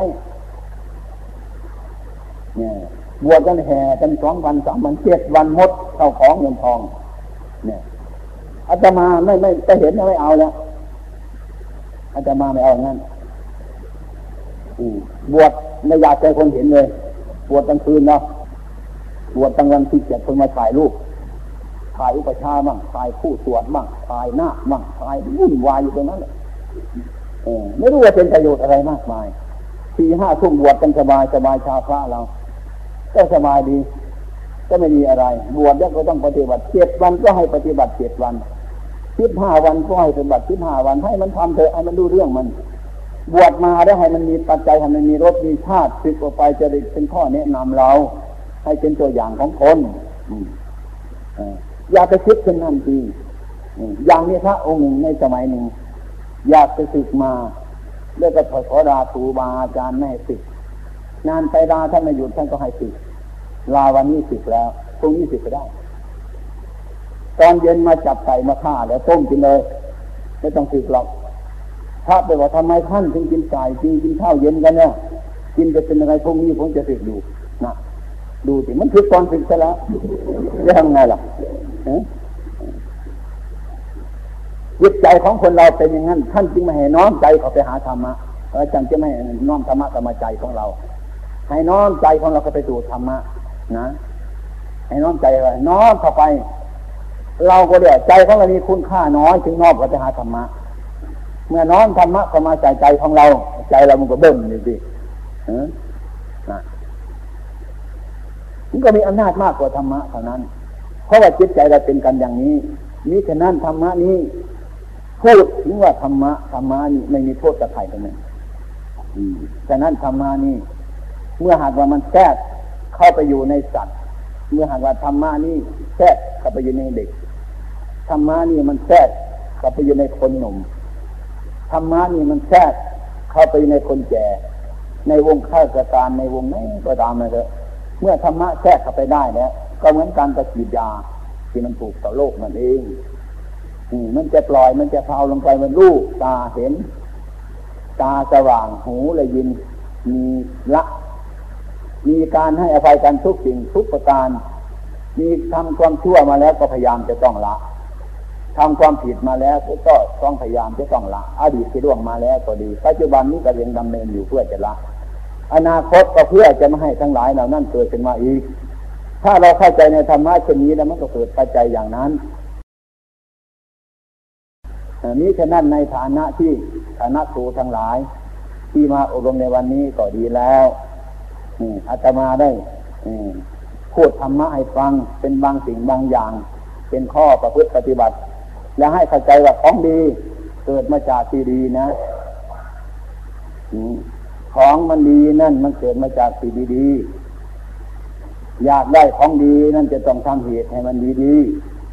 เนี่ยบวชกันแห่กันสองวันสามวันเจ็ดวันหมดเข้าของเงินทองเนี่ยอาตมาไม่ไม่จะเห็นไม่เอาแล้วอาตมาไม่เอางั้นบวชไม่อยากใจคนเห็นเลยบวชกลางคืนเนาะบวชกลางวันที่เจ็ดคนมาถ่ายรูปถ่ายอุปชาบ้างถ่ายผู้สวดบ้างถ่ายหน้าบ้างถ่ายวุ่นวายอยู่ตรงนั้นเลยเออไม่รู้ว่าเป็นประโยชน์อะไรมากมายสี่ห้าทุ่มบวชกันสบายสบายชาวพระเราก็สบายดีก็ไม่มีอะไรบวชแล้วก็ต้องปฏิบัติเจ็ดวันก็ให้ปฏิบัติเจ็ดวันสิบห้าวันก็ให้ปฏิบัติสิบห้าวันให้มันทำเถอะให้มันดูเรื่องมันบวชมาแล้วให้มันมีปัจจัยให้มันมีรสมีชาติสึกออกไปจะได้เป็นข้อแนะนำเราให้เป็นตัวอย่างของคนอย่าไปคิดเช่นนั้นจริงอย่างนี้พระองค์หนึ่งในสมัยหนึ่งอยากจะศึกมาแล้วก็ขอลาครูบาอาจารย์ไม่ให้ศึกงานไปลาท่านไม่หยุดท่านก็ให้ศึกลาวันนี้ศึกแล้วพรุ่งนี้ศึกก็ได้ตอนเย็นมาจับไก่มาฆ่าแล้วต้มกินเลยไม่ต้องศึกหรอกพระไปบอกทำไมท่านถึงกินไก่กินกินข้าวเย็นกันเนี่ยกินจะเป็นอะไรพรุ่งนี้ผมจะศึกอยู่นะดูสิมันคือตอนศึกซะแล้วจะทำไงล่ะจิตใจของคนเราเป็นอย่างนั้นท่านจึงไม่ให้น้อมใจเขาไปหาธรรมะแล้วจังจะไม่ให้น้อมธรรมะกับมาใจของเราให้น้อมใจของเราเข้าไปสู่ธรรมะนะให้น้อมใจไว้น้อมเข้าไปเราก็เดี๋ยวใจของเรามีคุณค่าน้อยจึงน้อมเข้าไปหาธรรมะเมื่อน้อมธรรมะเข้ามาใจใจของเราใจเรามันก็เบิ่มนี่สิมันก็มีอำนาจมากกว่าธรรมะเท่านั้นเพราะว่าจิตใจเราเป็นกันอย่างนี้มิฉะนั้นธรรมะนี้พูดถึงว่าธรรมะธรรมะนี่ไม่มีโทษกับใครทั้งนั้นฉะนั้นธรรมะนี่เมื่อหากว่ามันแทรกเข้าไปอยู่ในสัตว์เมื่อหากว่าธรรมะนี่แทรกเข้าไปอยู่ในเด็กธรรมะนี่มันแทรกเข้าไปอยู่ในคนหนุ่มธรรมะนี่มันแทรกเข้าไปในคนแก่ในวงข้าราชการในวงไหนก็ตามนะเถอะเมื่อธรรมะแทรกเข้าไปได้แล้วก็เหมือนการกระฉีดยาที่มันถูกต่อโลกมันเองมันจะปล่อยมันจะเผาลงไปมันรู้ตาเห็นตาสว่างหูได้ยินมีละมีการให้อภัยกันทุกสิ่งทุกประการมีทำความชั่วมาแล้วก็พยายามจะต้องละทำความผิดมาแล้วก็ต้องพยายามจะต้องละอดีตที่ล่วงมาแล้วก็ดีปัจจุบันนี้ก็ยังดำเนินอยู่เพื่อจะละอนาคตก็เพื่อจะไม่ให้ทั้งหลายเหล่านั้นเกิดขึ้นมาอีกถ้าเราเข้าใจในธรรมะเช่นนี้แล้วมันก็เกิดปัจจัยอย่างนั้นนี้ฉะนั้นในฐานะที่ฐานะครูทั้งหลายที่มาอบรมในวันนี้ก็ดีแล้วอาตมาได้พูดธรรมะให้ฟังเป็นบางสิ่งบางอย่างเป็นข้อประพฤติปฏิบัติและให้เข้าใจว่าของดีเกิดมาจากที่ดีนะของมันดีนั่นมันเกิดมาจากสิ่งดีๆอยากได้ของดีนั่นจะต้องทำเหตุให้มันดี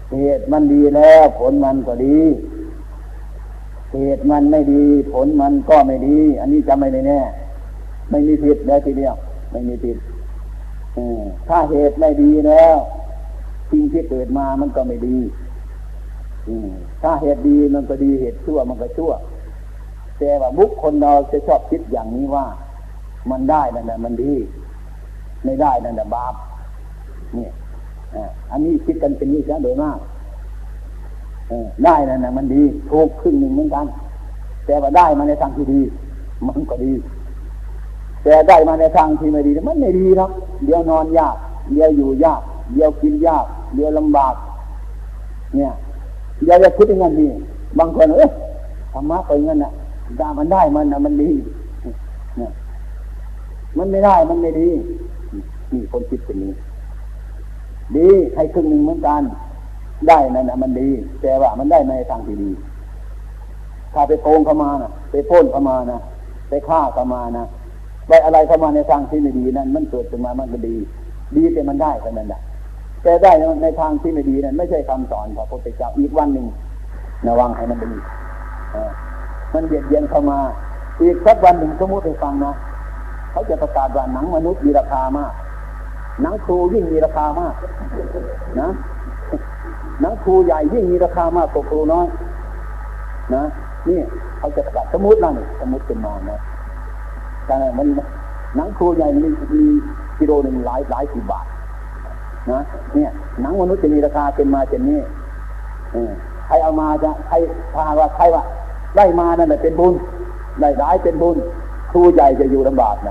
เหตุมันดีแล้วผลมันก็ดีเหตุมันไม่ดีผลมันก็ไม่ดีอันนี้จำไม่ได้แน่ไม่มีผิดแล้วทีเดียวไม่มีผิดถ้าเหตุไม่ดีแล้วสิ่งที่เกิดมามันก็ไม่ดีถ้าเหตุดีมันก็ดีเหตุชั่วมันก็ชั่วแต่ว่าบุคคลเราจะชอบคิดอย่างนี้ว่ามันได้นั่นแหละมันดีไม่ได้นั่นแหละบาปเนี่ยอันนี้คิดกันเป็นนี้ซะโดยมากได้นั่นแหละมันดีถูกครึ่งหนึ่งเหมือนกันแต่ว่าได้มาในทางที่ดีมันก็ดีแต่ได้มาในทางที่ไม่ดีมันไม่ดีหรอกเดี๋ยวนอนยากเดี๋ยวอยู่ยากเดี๋ยวกินยากเดี๋ยวลำบากเนี่ยอย่าไปคิดอย่างนั้นดิบางคนเอ๊ะธรรมะไปงั้นน่ะได้มันได้มันน่ะมันดีเนี่ยมันไม่ได้มันไม่ดีนี่คนคิดเป็นนี้ดีให้ครึ่งหนึ่งเหมือนกันได้นั่นน่ะมันดีแต่ว่ามันได้ในทางที่ดีถ้าไปโกงเข้ามานะไปปล้นเข้ามานะไปฆ่าเข้ามานะไปอะไรเข้ามาในทางที่ไม่ดีนั่นมันเกิดขึ้นมามันก็ดีดีแต่มันได้เท่านั้นแหละแต่ได้ในทางที่ไม่ดีนั่นไม่ใช่คำสอนของพระพุทธเจ้าอีกวันหนึ่งระวังให้มันดีมันเบียดเบียนเข้ามาอีกสักวันหนึ่งสมมติให้ฟังนะเขาจะประกาศว่าหนังมนุษย์มีราคามากหนังครูยิ่งมีราคามากนะหนังครูใหญ่ยิ่งมีราคามากกว่าครูน้อยนะนี่เขาจะประกาศสมมตินั่นสมมติเป็นมานะแต่มันหนังครูใหญ่มีมีกิโลหนึ่งหลายหลายสิบบาทนะเนี่ยหนังมนุษย์จะมีราคาเป็นมาเช่นนี้ใครเอามาจะใครพาว่าใครว่าได้มานั่นแหละเป็นบุญได้ร้ายเป็นบุญครูใหญ่จะอยู่ลำบากนะ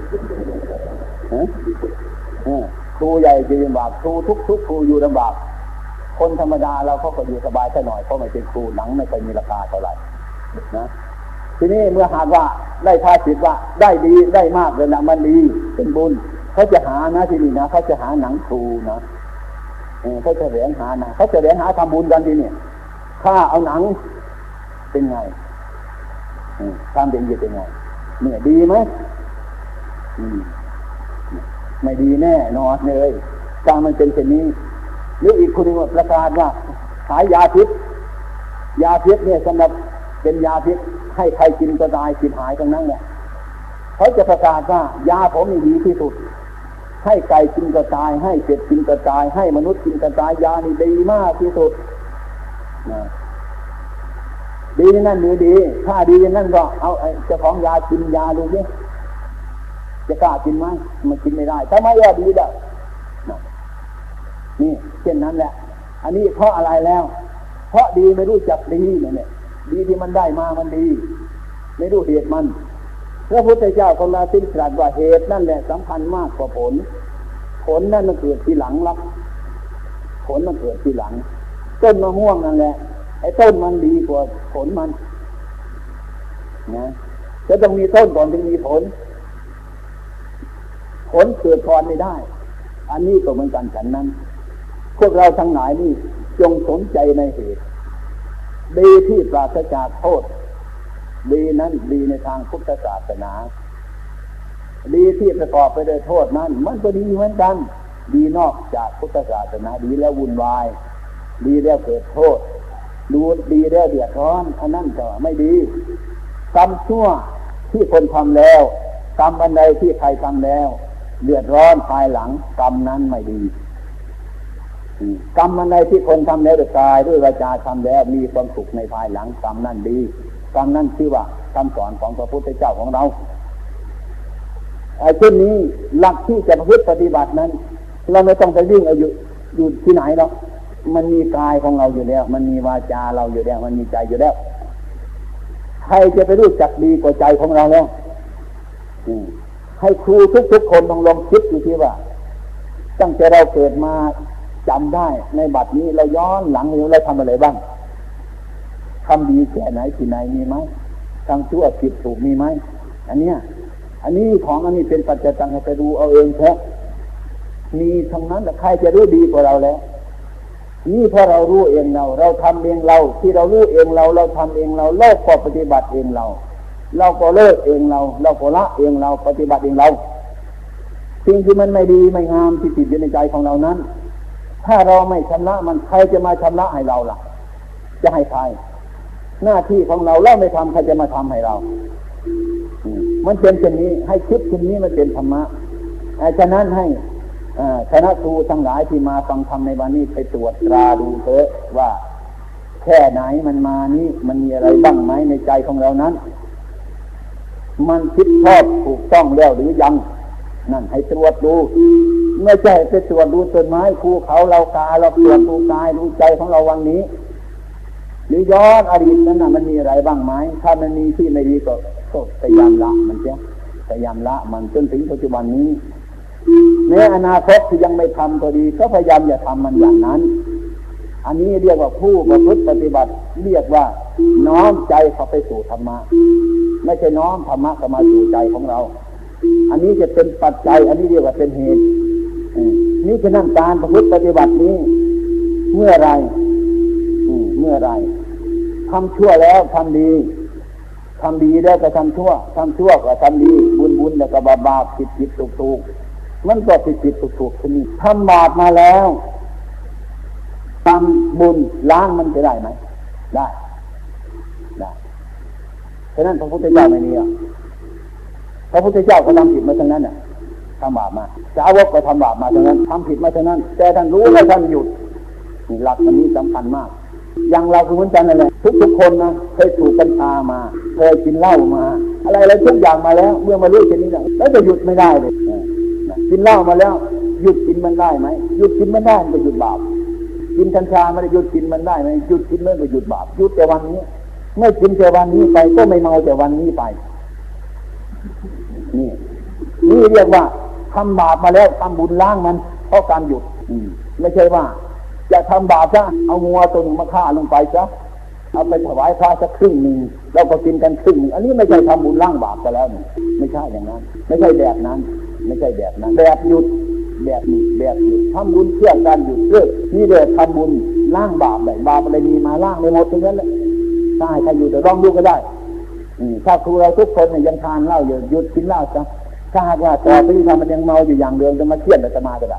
ครูใหญ่จะอยู่ลำบากครูทุกทุกครูอยู่ลำบากคนธรรมดาเราเขาก็อยู่สบายแค่หน่อยเพราะไม่เป็นครูหนังไม่เคยมีราคาเท่าไหร่นะทีนี้เมื่อหากว่าได้ภาษิตว่าได้ดีได้มากเลยนะมันดีเป็นบุญเขาจะหานะที่นี่นะเขาจะหาหนังครูนะเขาจะแสวงหานะเขาจะแสวงหาทำบุญกันทีนี่ถ้าเอาหนังเป็นไงทำเป็นยังเป็นไงเนี่ยดีไหมไม่ดีแน่นอนเลยถ้ามันเป็นเช่นนี้หรืออีกคนหนึ่งประกาศว่าขายยาพิษยาพิษเนี่ยสำหรับเป็นยาพิษให้ใครกินก็ตายกินหายทั้งนั้นแหละเขาจะประกาศว่ายาผมนี่ดีที่สุดให้ไก่กินก็ตายให้เป็ดกินก็ตายให้มนุษย์กินก็ตายยานี่ดีมากที่สุดนะดีนั่นหรือดีถ้าดีนั่นก็เอาเจ้าของยากินยาดูสิจะกล้ากินไหมมันกินไม่ได้ถ้าไม่ว่าดีแล้วนี่เช่นนั้นแหละอันนี้เพราะอะไรแล้วเพราะดีไม่รู้จักดีเนี่ยดีที่มันได้มามันดีไม่รู้เหตุมันพระพุทธเจ้าของเราสิ้นตรัสว่าเหตุนั่นแหละสำคัญมากกว่าผลผลนั่นมันเกิดทีหลังลักผลมันเกิดทีหลังต้นมะม่วงนั่นแหละไอ้ต้นมันดีกว่าผลมันนะจะต้องมีต้นก่อนถึงมีผลผลเกิดก่อนไม่ได้อันนี้ก็เหมือนกันฉันนั้นพวกเราทั้งหลายนี่จงสนใจในเหตุดีที่ปราศจากโทษดีนั้นดีในทางพุทธศาสนาดีที่ประกอบไปด้วยโทษนั้นมันก็ดีเหมือนกันดีนอกจากพุทธศาสนาดีแล้ววุ่นวายดีแล้วเกิดโทษดูดีแล้วเดือดร้อนอันนั้นก็ไม่ดีกรรมชั่วที่คนทำแล้วกรรมอันใดที่ใครทำแล้วเดือดร้อนภายหลังกรรมนั้นไม่ดีกรรมอันใดที่คนทำแล้วด้วยกายด้วยวาจาทำแล้วมีความสุขในภายหลังกรรมนั้นดีกรรมนั้นชื่อว่าคำสอนของพระพุทธเจ้าของเราไอ้เช่นนี้หลักที่จะประพฤติปฏิบัตินั้นเราไม่ต้องไปวิ่งเอาอยู่อยู่ที่ไหนหรอกมันมีกายของเราอยู่แล้วมันมีวาจาเราอยู่แล้วมันมีใจอยู่แล้วใครจะไปรู้จักดีกว่าใจของเราแล้วให้ครูทุกๆคนต้องลองคิดดูที่ว่าตั้งแต่เราเกิดมาจำได้ในบัดนี้เราย้อนหลังเราทำอะไรบ้างทำดีแค่ไหนที่ไหนมีไหมทำชั่วผิดถูกมีไหมอันเนี้ยอันนี้ของอันนี้เป็นปัจจัยต่างๆไปดูเอาเองเถอะมีทั้งนั้นแต่ใครจะรู้ดีกว่าเราแล้วนี่เพราะเรารู้เองเราเราทำเองเราที่เรารู้เองเราเราทำเองเราโลกก็ปฏิบัติเองเราเราก็เลิกเองเราเราก็ละเองเราปฏิบัติเองเราสิ่งที่มันไม่ดีไม่งามที่ติดอยู่ในใจของเรานั้นถ้าเราไม่ชำระมันใครจะมาชำระให้เราล่ะจะให้ใครหน้าที่ของเราเราไม่ทำใครจะมาทำให้เรามันเป็นเช่นนี้ให้คิดเช่นนี้มันเป็นธรรมะฉะนั้นให้คณะครูทั้งหลายที่มาฟังธรรมในวันนี้ไปตรวจตราดูเถอะว่าแค่ไหนมันมานี้มันมีอะไรบ้างไหมในใจของเรานั้นมันคิดชอบถูกต้องแล้วหรือยังนั่นให้ตรวจดูไม่ใช่ไปตรวจดูต้นไม้ภูเขาเรากาเราตรวจดูกายดูใจของเราวันนี้หรือย้อนอดีตนั้นน่ะมันมีอะไรบ้างไหมถ้ามันมีที่ไม่ดีก็ก็พยายามละมันเสียพยายามละมันจนถึงปัจจุบันนี้แม้อนาคตที่ยังไม่ทำก็ดีก็พยายามอย่าทำมันอย่างนั้นอันนี้เรียกว่าผู้ประพฤติปฏิบัติเรียกว่าน้อมใจเข้าไปสู่ธรรมะไม่ใช่น้อมธรรมะเข้ามาสู่ใจของเราอันนี้จะเป็นปัจจัยอันนี้เรียกว่าเป็นเหตุนี่คือนั่นการประพฤติปฏิบัตินี้เมื่อไรเมื่อไรทำชั่วแล้วทำดีทำดีแล้วก็ทำชั่วทำชั่วก็ทำดีบุญบุญแล้วก็บาปบาปผิดผิดถูกถูกมันก็ผิดผิดถูกถูกทีนี้ทำบาปมาแล้วทำบุญล้างมันจะได้ไหมได้ได้ฉะนั้นพระพุทธเจ้าไม่มีอ่ะพระพุทธเจ้าก็ทำผิดมาทั้งนั้นน่ะทำบาปมาสาวกก็ทำบาปมาทั้งนั้นทำผิดมาทั้งนั้นแต่ท่านรู้และท่านหยุดนี่หลักอันนี้สำคัญมากอย่างเราคือเหมือนกันนั่นแหละทุกๆคนนะเคยถูกกัญชามาเคยกินเหล้ามาอะไรอะไรทุกอย่างมาแล้วเมื่อมารู้เช่นนี้แล้วจะหยุดไม่ได้เลยกินเหล้ามาแล้วหยุดกินมันได้ไหมหยุดกินมันได้มันก็หยุดบาปกินกัญชาไม่ได้หยุดกินมันได้ไหมหยุดกินมันก็หยุดบาปหยุดแต่วันนี้ไม่กินแต่วันนี้ไปก็ไม่เมาแต่วันนี้ไปนี่นี่เรียกว่าทำบาปมาแล้วทำบุญล้างมันเพราะการหยุดไม่ใช่ว่าจะทำบาปซะเอางัวตัวหนึ่งมาฆ่าลงไปซะเอาไปถวายพระสักครึ่งหนึ่งแล้วก็กินกันครึ่งหนึ่งอันนี้ไม่ใช่ทำบุญล้างบาปไปแล้วนี่ไม่ใช่อย่างนั้นไม่ใช่แบบนั้นไม่ใช่แบบนั้นแบบหยุดแบบหยุดแบบหยุดทำบุญเพื่อการหยุดเพื่อนี่เลยทำบุญล้างบาปแบบบาปอะไรมีมาล้างไม่หมดทั้งนั้นเลยใช่ใครอยู่แต่ลองดูก็ได้ถ้าครูเราทุกคนเนี่ยยังทานเหล้าอยู่หยุดกินเหล้าซะถ้าหากว่าต่อไปที่ทำมันยังเมาอยู่อย่างเดิมจะมาเครียดจะมาก็ได้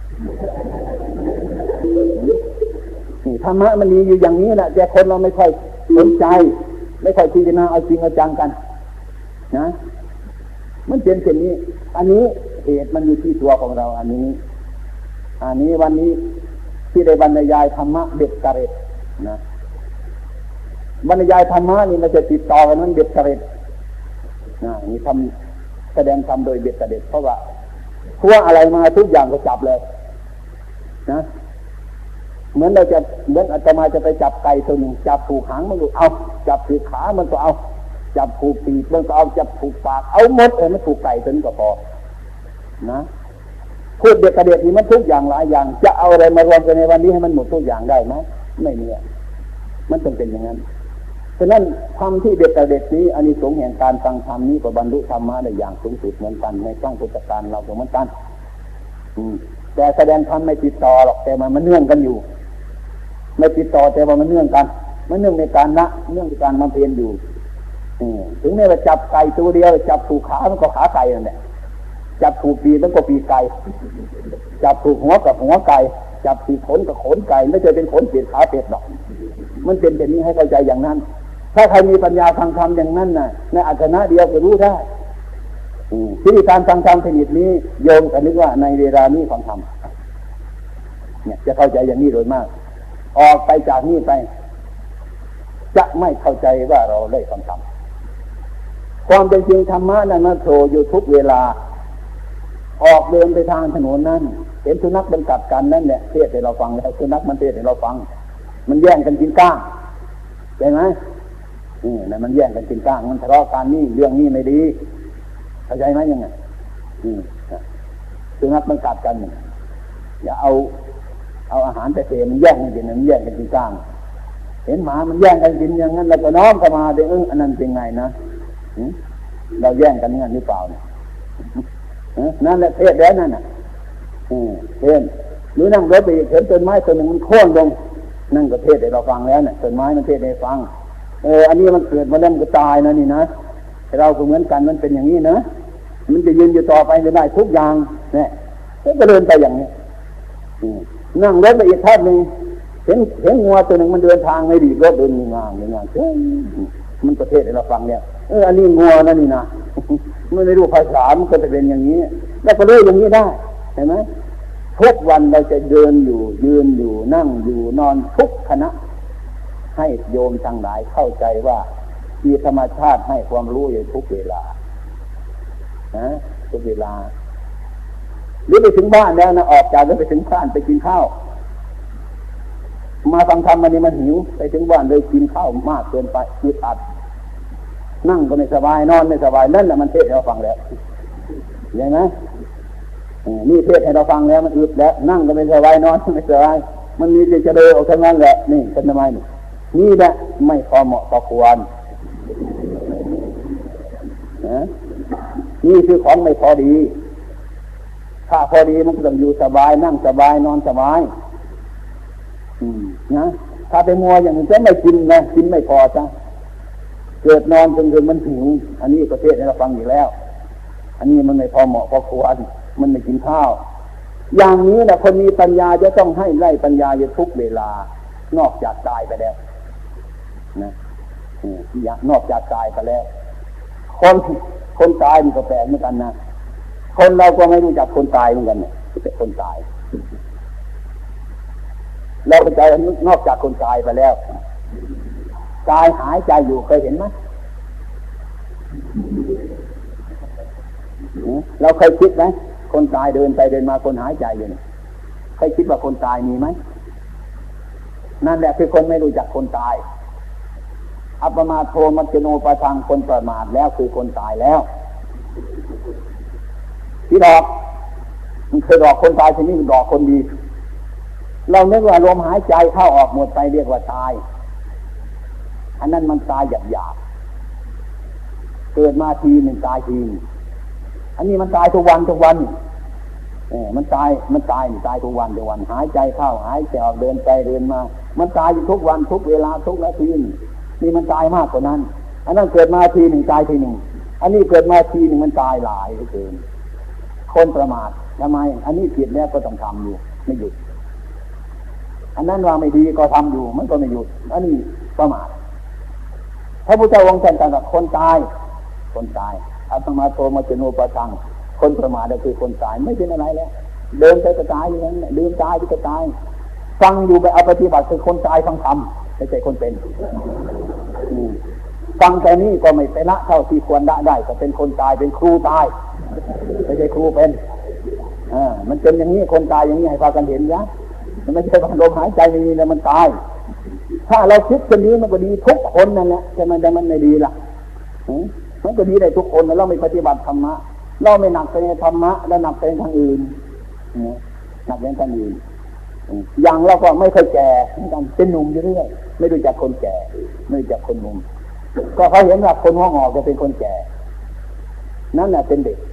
นี่ธรรมะมันมีอยู่อย่างนี้แหละแต่คนเราไม่ค่อยสนใจไม่ค่อยพิจารณาเอาจริงเอาจังกันนะมันเป็นเช่นนี้อันนี้เหตุมันอยู่ที่ตัวของเราอันนี้อันนี้วันนี้ที่ได้บรรยายธรรมะเด็ดกระเร็ดนะบรรยายธรรมะนี่มันจะติดต่อกันนั้นเด็ดกระเร็ดนะนี่ทำแสดงธรรมโดยเด็ดกระเร็ดเพราะว่าพวกอะไรมาทุกอย่างก็จับเลยนะเหมือนเราจะเหมือนอาตมาจะไปจับไก่ตัวหนึ่งจับผูกหางมันก็เอาจับผูกขามันก็เอาจับผูกปีกมันก็เอาจับผูกปากเอาหมดเลยมันผูกไก่ตัวนี้ก็พอนะพูดเด็ดกระเด็ดนี่มันทุกอย่างหลายอย่างจะเอาอะไรมารวมกันในวันนี้ให้มันหมดทุกอย่างได้ไหมไม่มีมันต้องเป็นอย่างนั้นฉะนั้นธรรมที่เด็ดกระเด็ดนี้อานิสงส์แห่งการฟังธรรมนี้ก็บรรลุธรรมะได้อย่างสูงสุดเหมือนกันในช่วงพุทธกาลเราก็เหมือนกันอืมแต่แสดงธรรมไม่ติดต่อหรอกแต่มันมันเนื่องกันอยู่ไม่ติดต่อแต่ว่ามันเนื่องกันมันเนื่องในการละเนื่องในการบำเพ็ญอยู่ถึงแม้ว่าจับไก่ตัวเดียวจับถูกขามันก็ขาไก่นั่นแหละจับถูกปีมันก็ปีไก่จับถูกหัวกับหัวไก่จับถูกขนกับขนไก่ไม่ใช่เป็นขนเป็ดขาเป็ดหรอกมันเป็นแบบนี้ให้เข้าใจอย่างนั้นถ้าใครมีปัญญาฟังธรรมอย่างนั้นน่ะในอัจฉริยะเดียวก็รู้ได้ที่การฟังธรรมชนิดนี้โยมก็นึกว่าในเวลานี้ฟังธรรมเนี่ยจะเข้าใจอย่างนี้โดยมากออกไปจากนี้ไปจะไม่เข้าใจว่าเราได้ฟังธรรมความเป็นจริงธรรมะนั้นมันโผล่อยู่ทุกเวลาออกเดินไปทางถนนนั้นเห็นสุนัขมันกัดกันนั่นเนี่ยเทศให้เราฟังแล้วสุนัขมันเทศให้เราฟังมันแย่งกันกินก้างใช่ไหมนี่นะมันแย่งกันกินก้างมันทะเลาะกันนี่เรื่องนี้ไม่ดีเข้าใจไหมยังไงสุนัขมันกัดกันอย่าเอาเอาอาหารแต่เทมันแย่งกันกินมันแย่งกันกินก้างเห็นหมามันแย่งกันกินอย่างนั้นเราก็น้อมเข้ามาเดี๋ยวเอออันนั้นเป็นไงนะเราแย่งกันงั้นหรือเปล่าเนี่ยนั่นแหละเทศแล้วนั่นน่ะเทศหรือนั่งรถไปเห็นต้นไม้ต้นหนึ่งมันโค่นลงนั่งก็เทศให้เราฟังแล้วเนี่ยต้นไม้มันเทศให้ฟังเอออันนี้มันเกิดมาแล้วมันก็ตายนะนี่นะเราก็เหมือนกันมันเป็นอย่างนี้นะมันจะยืนอยู่ต่อไปไม่ได้ทุกอย่างเนี่ยก็เดินไปอย่างนี้นั่งรถไปอีกแทบหนึ่งเห็นเห็นงัวตัวหนึ่งมันเดินทางไม่ดีรถเดินงางงางเฮ้ยมันประเทศให้เราฟังเนี่ยเอออันนี้งัวนั่นนี่นะมันไม่รู้ภาษามันก็จะเป็นอย่างนี้แล้วก็เลื่อยอย่างนี้ได้เห็นไหมทุกวันเราจะเดินอยู่ยืนอยู่นั่งอยู่นอนทุกขณะให้โยมทั้งหลายเข้าใจว่ามีธรรมชาติให้ความรู้อยู่ทุกเวลานะทุกเวลาหรือไปถึงบ้านแล้วนะออกจากแล้วไปถึงบ้านไปกินข้าวมาฟังธรรมวันนี้มันหิวไปถึงบ้านเลยกินข้าวมากเกินไปอึดอัดนั่งก็ไม่สบายนอนไม่สบายนั่นแหละมันเทศให้เราฟังแล้วเห็นไหมนี่เทศให้เราฟังแล้วมันอึดแล้วนั่งก็ไม่สบายนอนก็ไม่สบายมันมีแต่จะเดินออกทั้งนั้นแหละนี่เป็นทำไมนี่นี่แหละไม่พอเหมาะพอควรนะนี่คือของไม่พอดีถ้าพอดีมันก็ต้องอยู่สบายนั่งสบายนอนสบายอืมนะถ้าไปมัวอย่างนี้จะไม่กินนะกินไม่พอจ้ะเกิดนอนจนจนมันหิวอันนี้ประเทศให้เราฟังอยู่แล้วอันนี้มันไม่พอเหมาะพอควรมันไม่กินข้าวอย่างนี้นะคนมีปัญญาจะต้องให้ไล่ปัญญาอยู่ทุกเวลานอกจากตายไปแล้วนะนอกจากตายไปแล้วคนคนตายมันก็แปลกเหมือนกันนะคนเราก็ไม่รู้จักคนตายเหมือนกันเนี่ยเป็นคนตายเราเข้าใจนอกจากคนตายไปแล้วกายหายใจอยู่เคยเห็นไหมเราเคยคิดไหมคนตายเดินไปเดินมาคนหายใจอยู่เนี่ยเคยคิดว่าคนตายมีไหมนั่นแหละคือคนไม่รู้จักคนตายอัปปมาโทมัจจโนปะทังคนประมาทแล้วคือคนตายแล้วที่ดอกมันเคยดอกคนตายทีนี้มันดอกคนดีเราเนึกว่าลมหายใจเข้าออกหมดไปเรียกว่าตายอันนั้นมันตายหยาบหยาบเกิดมาทีหนึ่งตายทีอันนี้มันตายทุกวันทุกวันเออมันตายมันตายตายทุกวันทุกวันหายใจเข้าหายใจออกเดินไปเดินมามันตายอยู่ทุกวันทุกเวลาทุกนาทีนี่มันตายมากกว่านั้นอันนั้นเกิดมาทีหนึ่งตายทีหนึ่งอันนี้เกิดมาทีหนึ่งมันตายหลายเหลือเกินคนประมาททำไมอันนี้ผิดแล้วก็ต้องทำอยู่ไม่หยุดอันนั้นว่าไม่ดีก็ทำอยู่มันก็ไม่หยุดอันนี้ประมาทพระพุทธเจ้าองค์ท่านตรัสว่าคนตายคนตายอัปปมาโทมัจจโนปะทังคนประมาทก็คือคนตายไม่เป็นอะไรแล้วเดินไปก็ตายอย่างนั้นลืมตายก็ตายฟังอยู่ไปเอาปฏิบัติคือคนตายฟังธรรมไม่ใช่คนเป็นฟังแต่นี้ก็ไม่ไปละเท่าที่ควรละได้ก็เป็นคนตายเป็นครูตายไม่ใช่ครูเป็นอ่ามันเป็นอย่างนี้คนตายอย่างนี้ให้พากันเห็นนะมันไม่ใช่ว่าลมหายใจไม่มีแล้วมันตายถ้าเราคิดกันนี้มันก็ดีทุกคนนั่นแหละแต่มันแต่มันไม่ดีล่ะมันก็ดีได้ทุกคนแล้วเราไม่ปฏิบัติธรรมะเราไม่หนักไปในธรรมะแล้วหนักไปในทางอื่นหนักไปในทางอื่นอย่างเราก็ไม่เคยแก่เป็นหนุ่มอยู่เรื่อยไม่รู้จักคนแก่ไม่รู้จักคนหนุ่มก็เขาเห็นว่าคนหัวงอกจะเป็นคนแก่นั่นน่ะเป็นเด็ก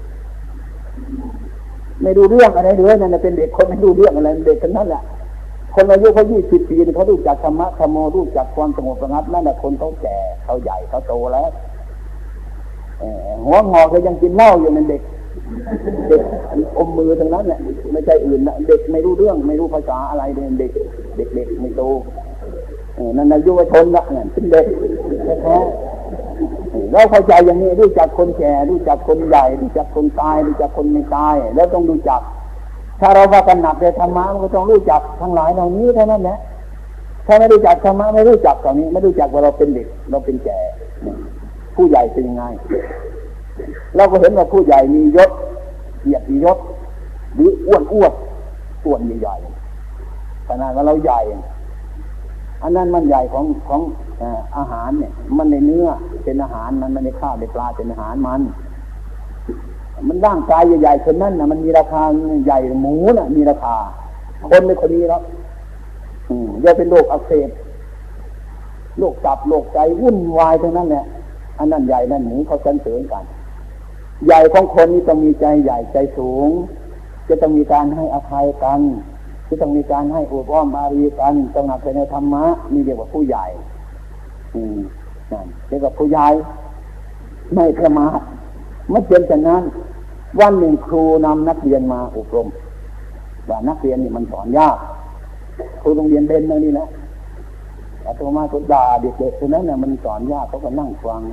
ไม่ดูเรื่องอะไรเลยนั่นน่ะเป็นเด็กคนไม่ดูเรื่องอะไรเด็กทั้งนั้นแหละคนอายุเขายี่สิบปีเขารู้จักธรรมะธรรมโมรู้จักความสงบระงับนั่นน่ะคนเขาแก่เขาใหญ่เขาโตแล้วหัวงอกก็ยังกินเหล้าอยู่นั่นเด็กเด็กอมมือทั้งนั้นแหละไม่ใช่อื่นนะเด็กไม่รู้เรื่องไม่รู้ภาษาอะไรเด็กเด็กเด็กเด็กไม่โตนั่นอายุวัยชนละเนี่ยเป็นเด็กแท้ๆเราเข้าใจอย่างนี้รู้จักคนแก่รู้จักคนใหญ่รู้จักคนตายรู้จักคนไม่ตายแล้วต้องรู้จักถ้าเราว่ากันหนักในธรรมะมันก็ต้องรู้จักทั้งหลายเหล่านี้เท่านั้นแหละถ้าไม่รู้จักธรรมะไม่รู้จักตรงนี้ไม่รู้จักว่าเราเป็นเด็กเราเป็นแก่ผู้ใหญ่เป็นยังไงเราก็เห็นว่าผู้ใหญ่มียศเกียรติยศหรืออ้วนอ้วนอ้วนใหญ่ๆขนาดว่าเราใหญ่อันนั้นมันใหญ่ของของอาหารเนี่ยมันในเนื้อเป็นอาหารมันไม่ในข้าวในปลาเป็นอาหารมันมันร่างกายใหญ่ๆคนนั้นน่ะมันมีราคาใหญ่หมูน่ะมีราคาคนในคนนี้แล้วอืมจะเป็นโรคอักเสบโรคตับโรคใจวุ่นวายทั้งนั้นแหละอันนั้นใหญ่นั่นหมูเขาสรรเสริญกันใหญ่ของคนนี้ต้องมีใจใหญ่ใจสูงจะต้องมีการให้อภัยกันจะต้องมีการให้อุปอ้อมอารีกันต้องหนักในธรรมะนี่เรียกว่าผู้ใหญ่อืมนั่นเรียกว่าผู้ใหญ่ไม่ประมาทไม่เป็นฉะนั้นวันหนึ่งครูนำนักเรียนมาอบรมว่านักเรียนนี่มันสอนยากครูโรงเรียนเด่นนั่นนี่นะอาตมาก็ด่าเด็กๆคนนั้นน่ะมันสอนยากเขาก็นั่งฟัง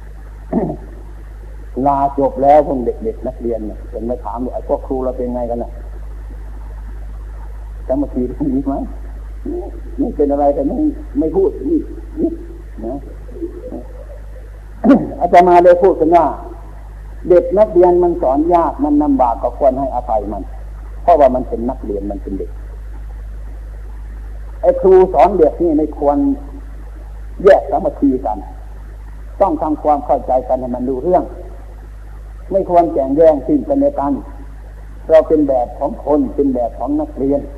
ลาจบแล้วพวกเด็กๆนักเรียนเนี่ยเป็นมาถามว่าไอ้พวกครูเราเป็นไงกันน่ะจะมาทีตรงนี้ไหมนี่เป็นอะไรแต่ไม่ไม่พูดนี่นี่นะอาตมาเลยพูดกันว่าเด็กนักเรียนมันสอนยากมันลำบากก็ควรให้อภัยมันเพราะว่ามันเป็นนักเรียนมันเป็นเด็กไอ้ครูสอนเด็กนี่ไม่ควรแยกสามัคคีกันต้องทำความเข้าใจกันให้มันรู้เรื่องไม่ควรแข่งแย่งสิ่งกันในกันเราเป็นแบบของคนเป็นแบบของนักเรียน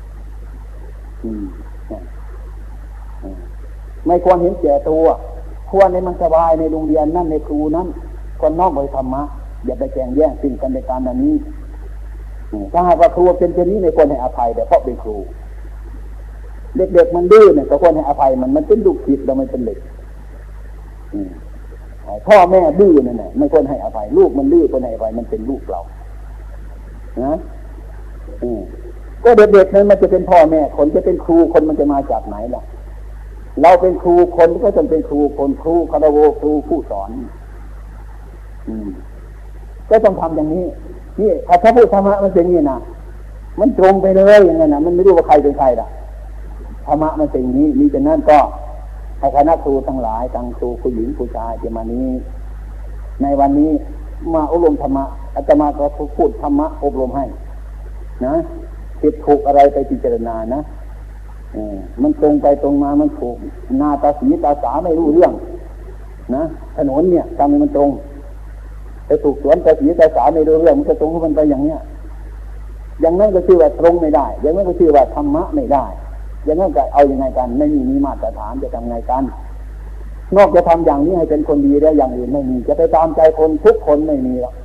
ไม่ควรเห็นแก่ตัวควรให้มันสบายในโรงเรียนนั่นในครูนั้นคนนอกไปธรรมะอย่าไปแข่งแย่งสิ่งกันในการอันนี้ถ้าหากว่าครูเป็นเช่นนี้ไม่ควรให้อภัยแต่เพราะเป็นครูเด็กๆมันดื้อเนี่ยก็ควรให้อภัยมันมันเป็นลูกศิษย์เราไม่เป็นเด็กพ่อแม่ดื้อนั่นแหละไม่ควรให้อภัยลูกมันดื้อควรให้อภัยมันเป็นลูกเรานะก็เด็กๆนั้นมันจะเป็นพ่อแม่คนจะเป็นครูคนมันจะมาจากไหนล่ะเราเป็นครูคนก็ต้องเป็นครูคนครูคารวะครูผู้สอนอืมก็ต้องทำอย่างนี้นี่ถ้าพูดธรรมะมันเป็นอย่างนี้นะมันตรงไปเลยอย่างนั้นนะมันไม่รู้ว่าใครเป็นใครล่ะธรรมะมันเป็นอย่างนี้มีแต่นั้นก็ให้คณะครูทั้งหลายทั้งครูผู้หญิงผู้ชายที่มานี้ในวันนี้มาอบรมธรรมะอาตมาก็พูดธรรมะอบรมให้นะผิดถูกอะไรไปพิจารณานะมันตรงไปตรงมามันถูกนาตาสีตาสาไม่รู้เรื่องนะถนนเนี่ยทำให้มันตรงไปถูกสวนตาสีตาสาไม่รู้เรื่องมันจะตรงให้มันไปอย่างเนี้ยอย่างนั้นก็ชื่อว่าตรงไม่ได้อย่างนั้นก็ชื่อว่าธรรมะไม่ได้อย่างนั้นก็เอาอย่างไงกันไม่มีมีมาตรฐานจะทำไงกันนอกจะทำอย่างนี้ให้เป็นคนดีแล้วอย่างอื่นไม่มีจะไปตามใจคนทุกคนไม่มีหรอก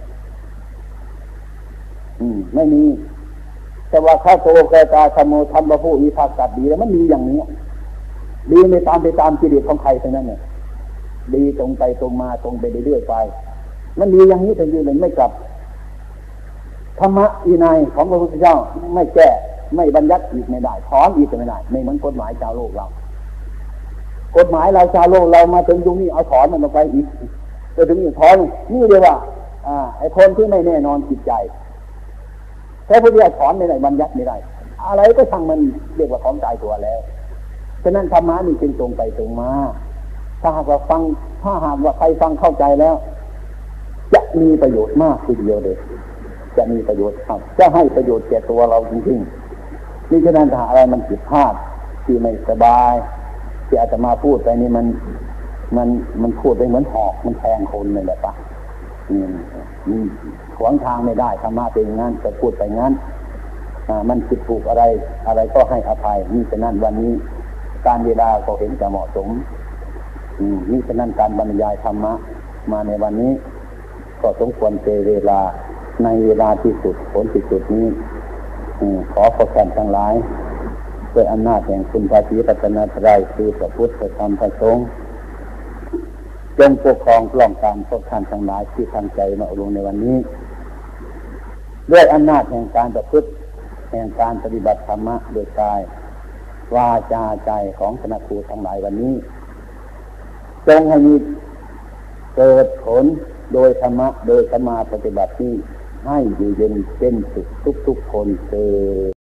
อืมไม่มีแต่ว่าข้าโตกตาสมุธรรมผู้วิภาคกัดดีแล้วมันดีอย่างนี้ดีไม่ตามไปตามกิเลสของใครทั้งนั้นเนี่ยดีตรงไปตรงมาตรงไปเรื่อยๆไปมันดีอย่างนี้ถึงยืนเลยไม่กลับธรรมะวินัยของพระพุทธเจ้าไม่แก้ไม่บัญญัติอีกไม่ได้ถอนอีกไม่ได้ไม่เหมือนกฎหมายชาวโลกเรากฎหมายเราชาวโลกเรามาถึงตรงนี้เอาถอนมันออกไปอีกไปถึงอีกถอนนี่เรียกว่าอ่าไอ้คนที่ไม่แน่นอนจิตใจแค่พระพุทธเจ้าถอนไม่ได้บัญญัติไม่ได้อะไรก็ช่างมันเรียกว่าของตายตัวแล้วฉะนั้นธรรมะนี่จึงตรงไปตรงมาถ้าหากว่าฟังถ้าหากว่าใครฟังเข้าใจแล้วจะมีประโยชน์มากทีเดียวเลยจะมีประโยชน์ครับจะให้ประโยชน์แก่ตัวเราจริงๆนี่ฉะนั้นถ้าอะไรมันผิดพลาดที่ไม่สบายที่อาจจะมาพูดไปนี่มันมันมันพูดไปเหมือนหอกมันแทงคนเลยแหละปะอืมอืมขวางทางไม่ได้ธรรมะเป็นงั้นจะพูดไปงั้นอ่ามันผิดถูกอะไรอะไรก็ให้อภัยนี่ฉะนั้นวันนี้การเวลาก็เห็นจะเหมาะสมอืมนี่ฉะนั้นการบรรยายธรรมะมาในวันนี้ก็สมควรเจเวลาในเวลาที่สุดผลที่สุดนี้ขอขอแทนทั้งหลายด้วยอำนาจแห่งคุณพระศรีรัตนตรัยคือพระพุทธพระธรรมพระสงฆ์จงปกครองปกป้องการพวกท่านทั้งหลายที่ตั้งใจมาอบรมในวันนี้ด้วยอำนาจแห่งการประพฤติแห่งการปฏิบัติธรรมะโดยกายวาจาใจของคณะครูทั้งหลายวันนี้จงให้มีเกิดผลโดยธรรมะโดยสมาปฏิบัติที่ให้อยู่เย็นเป็นสุขทุกๆคนเถิด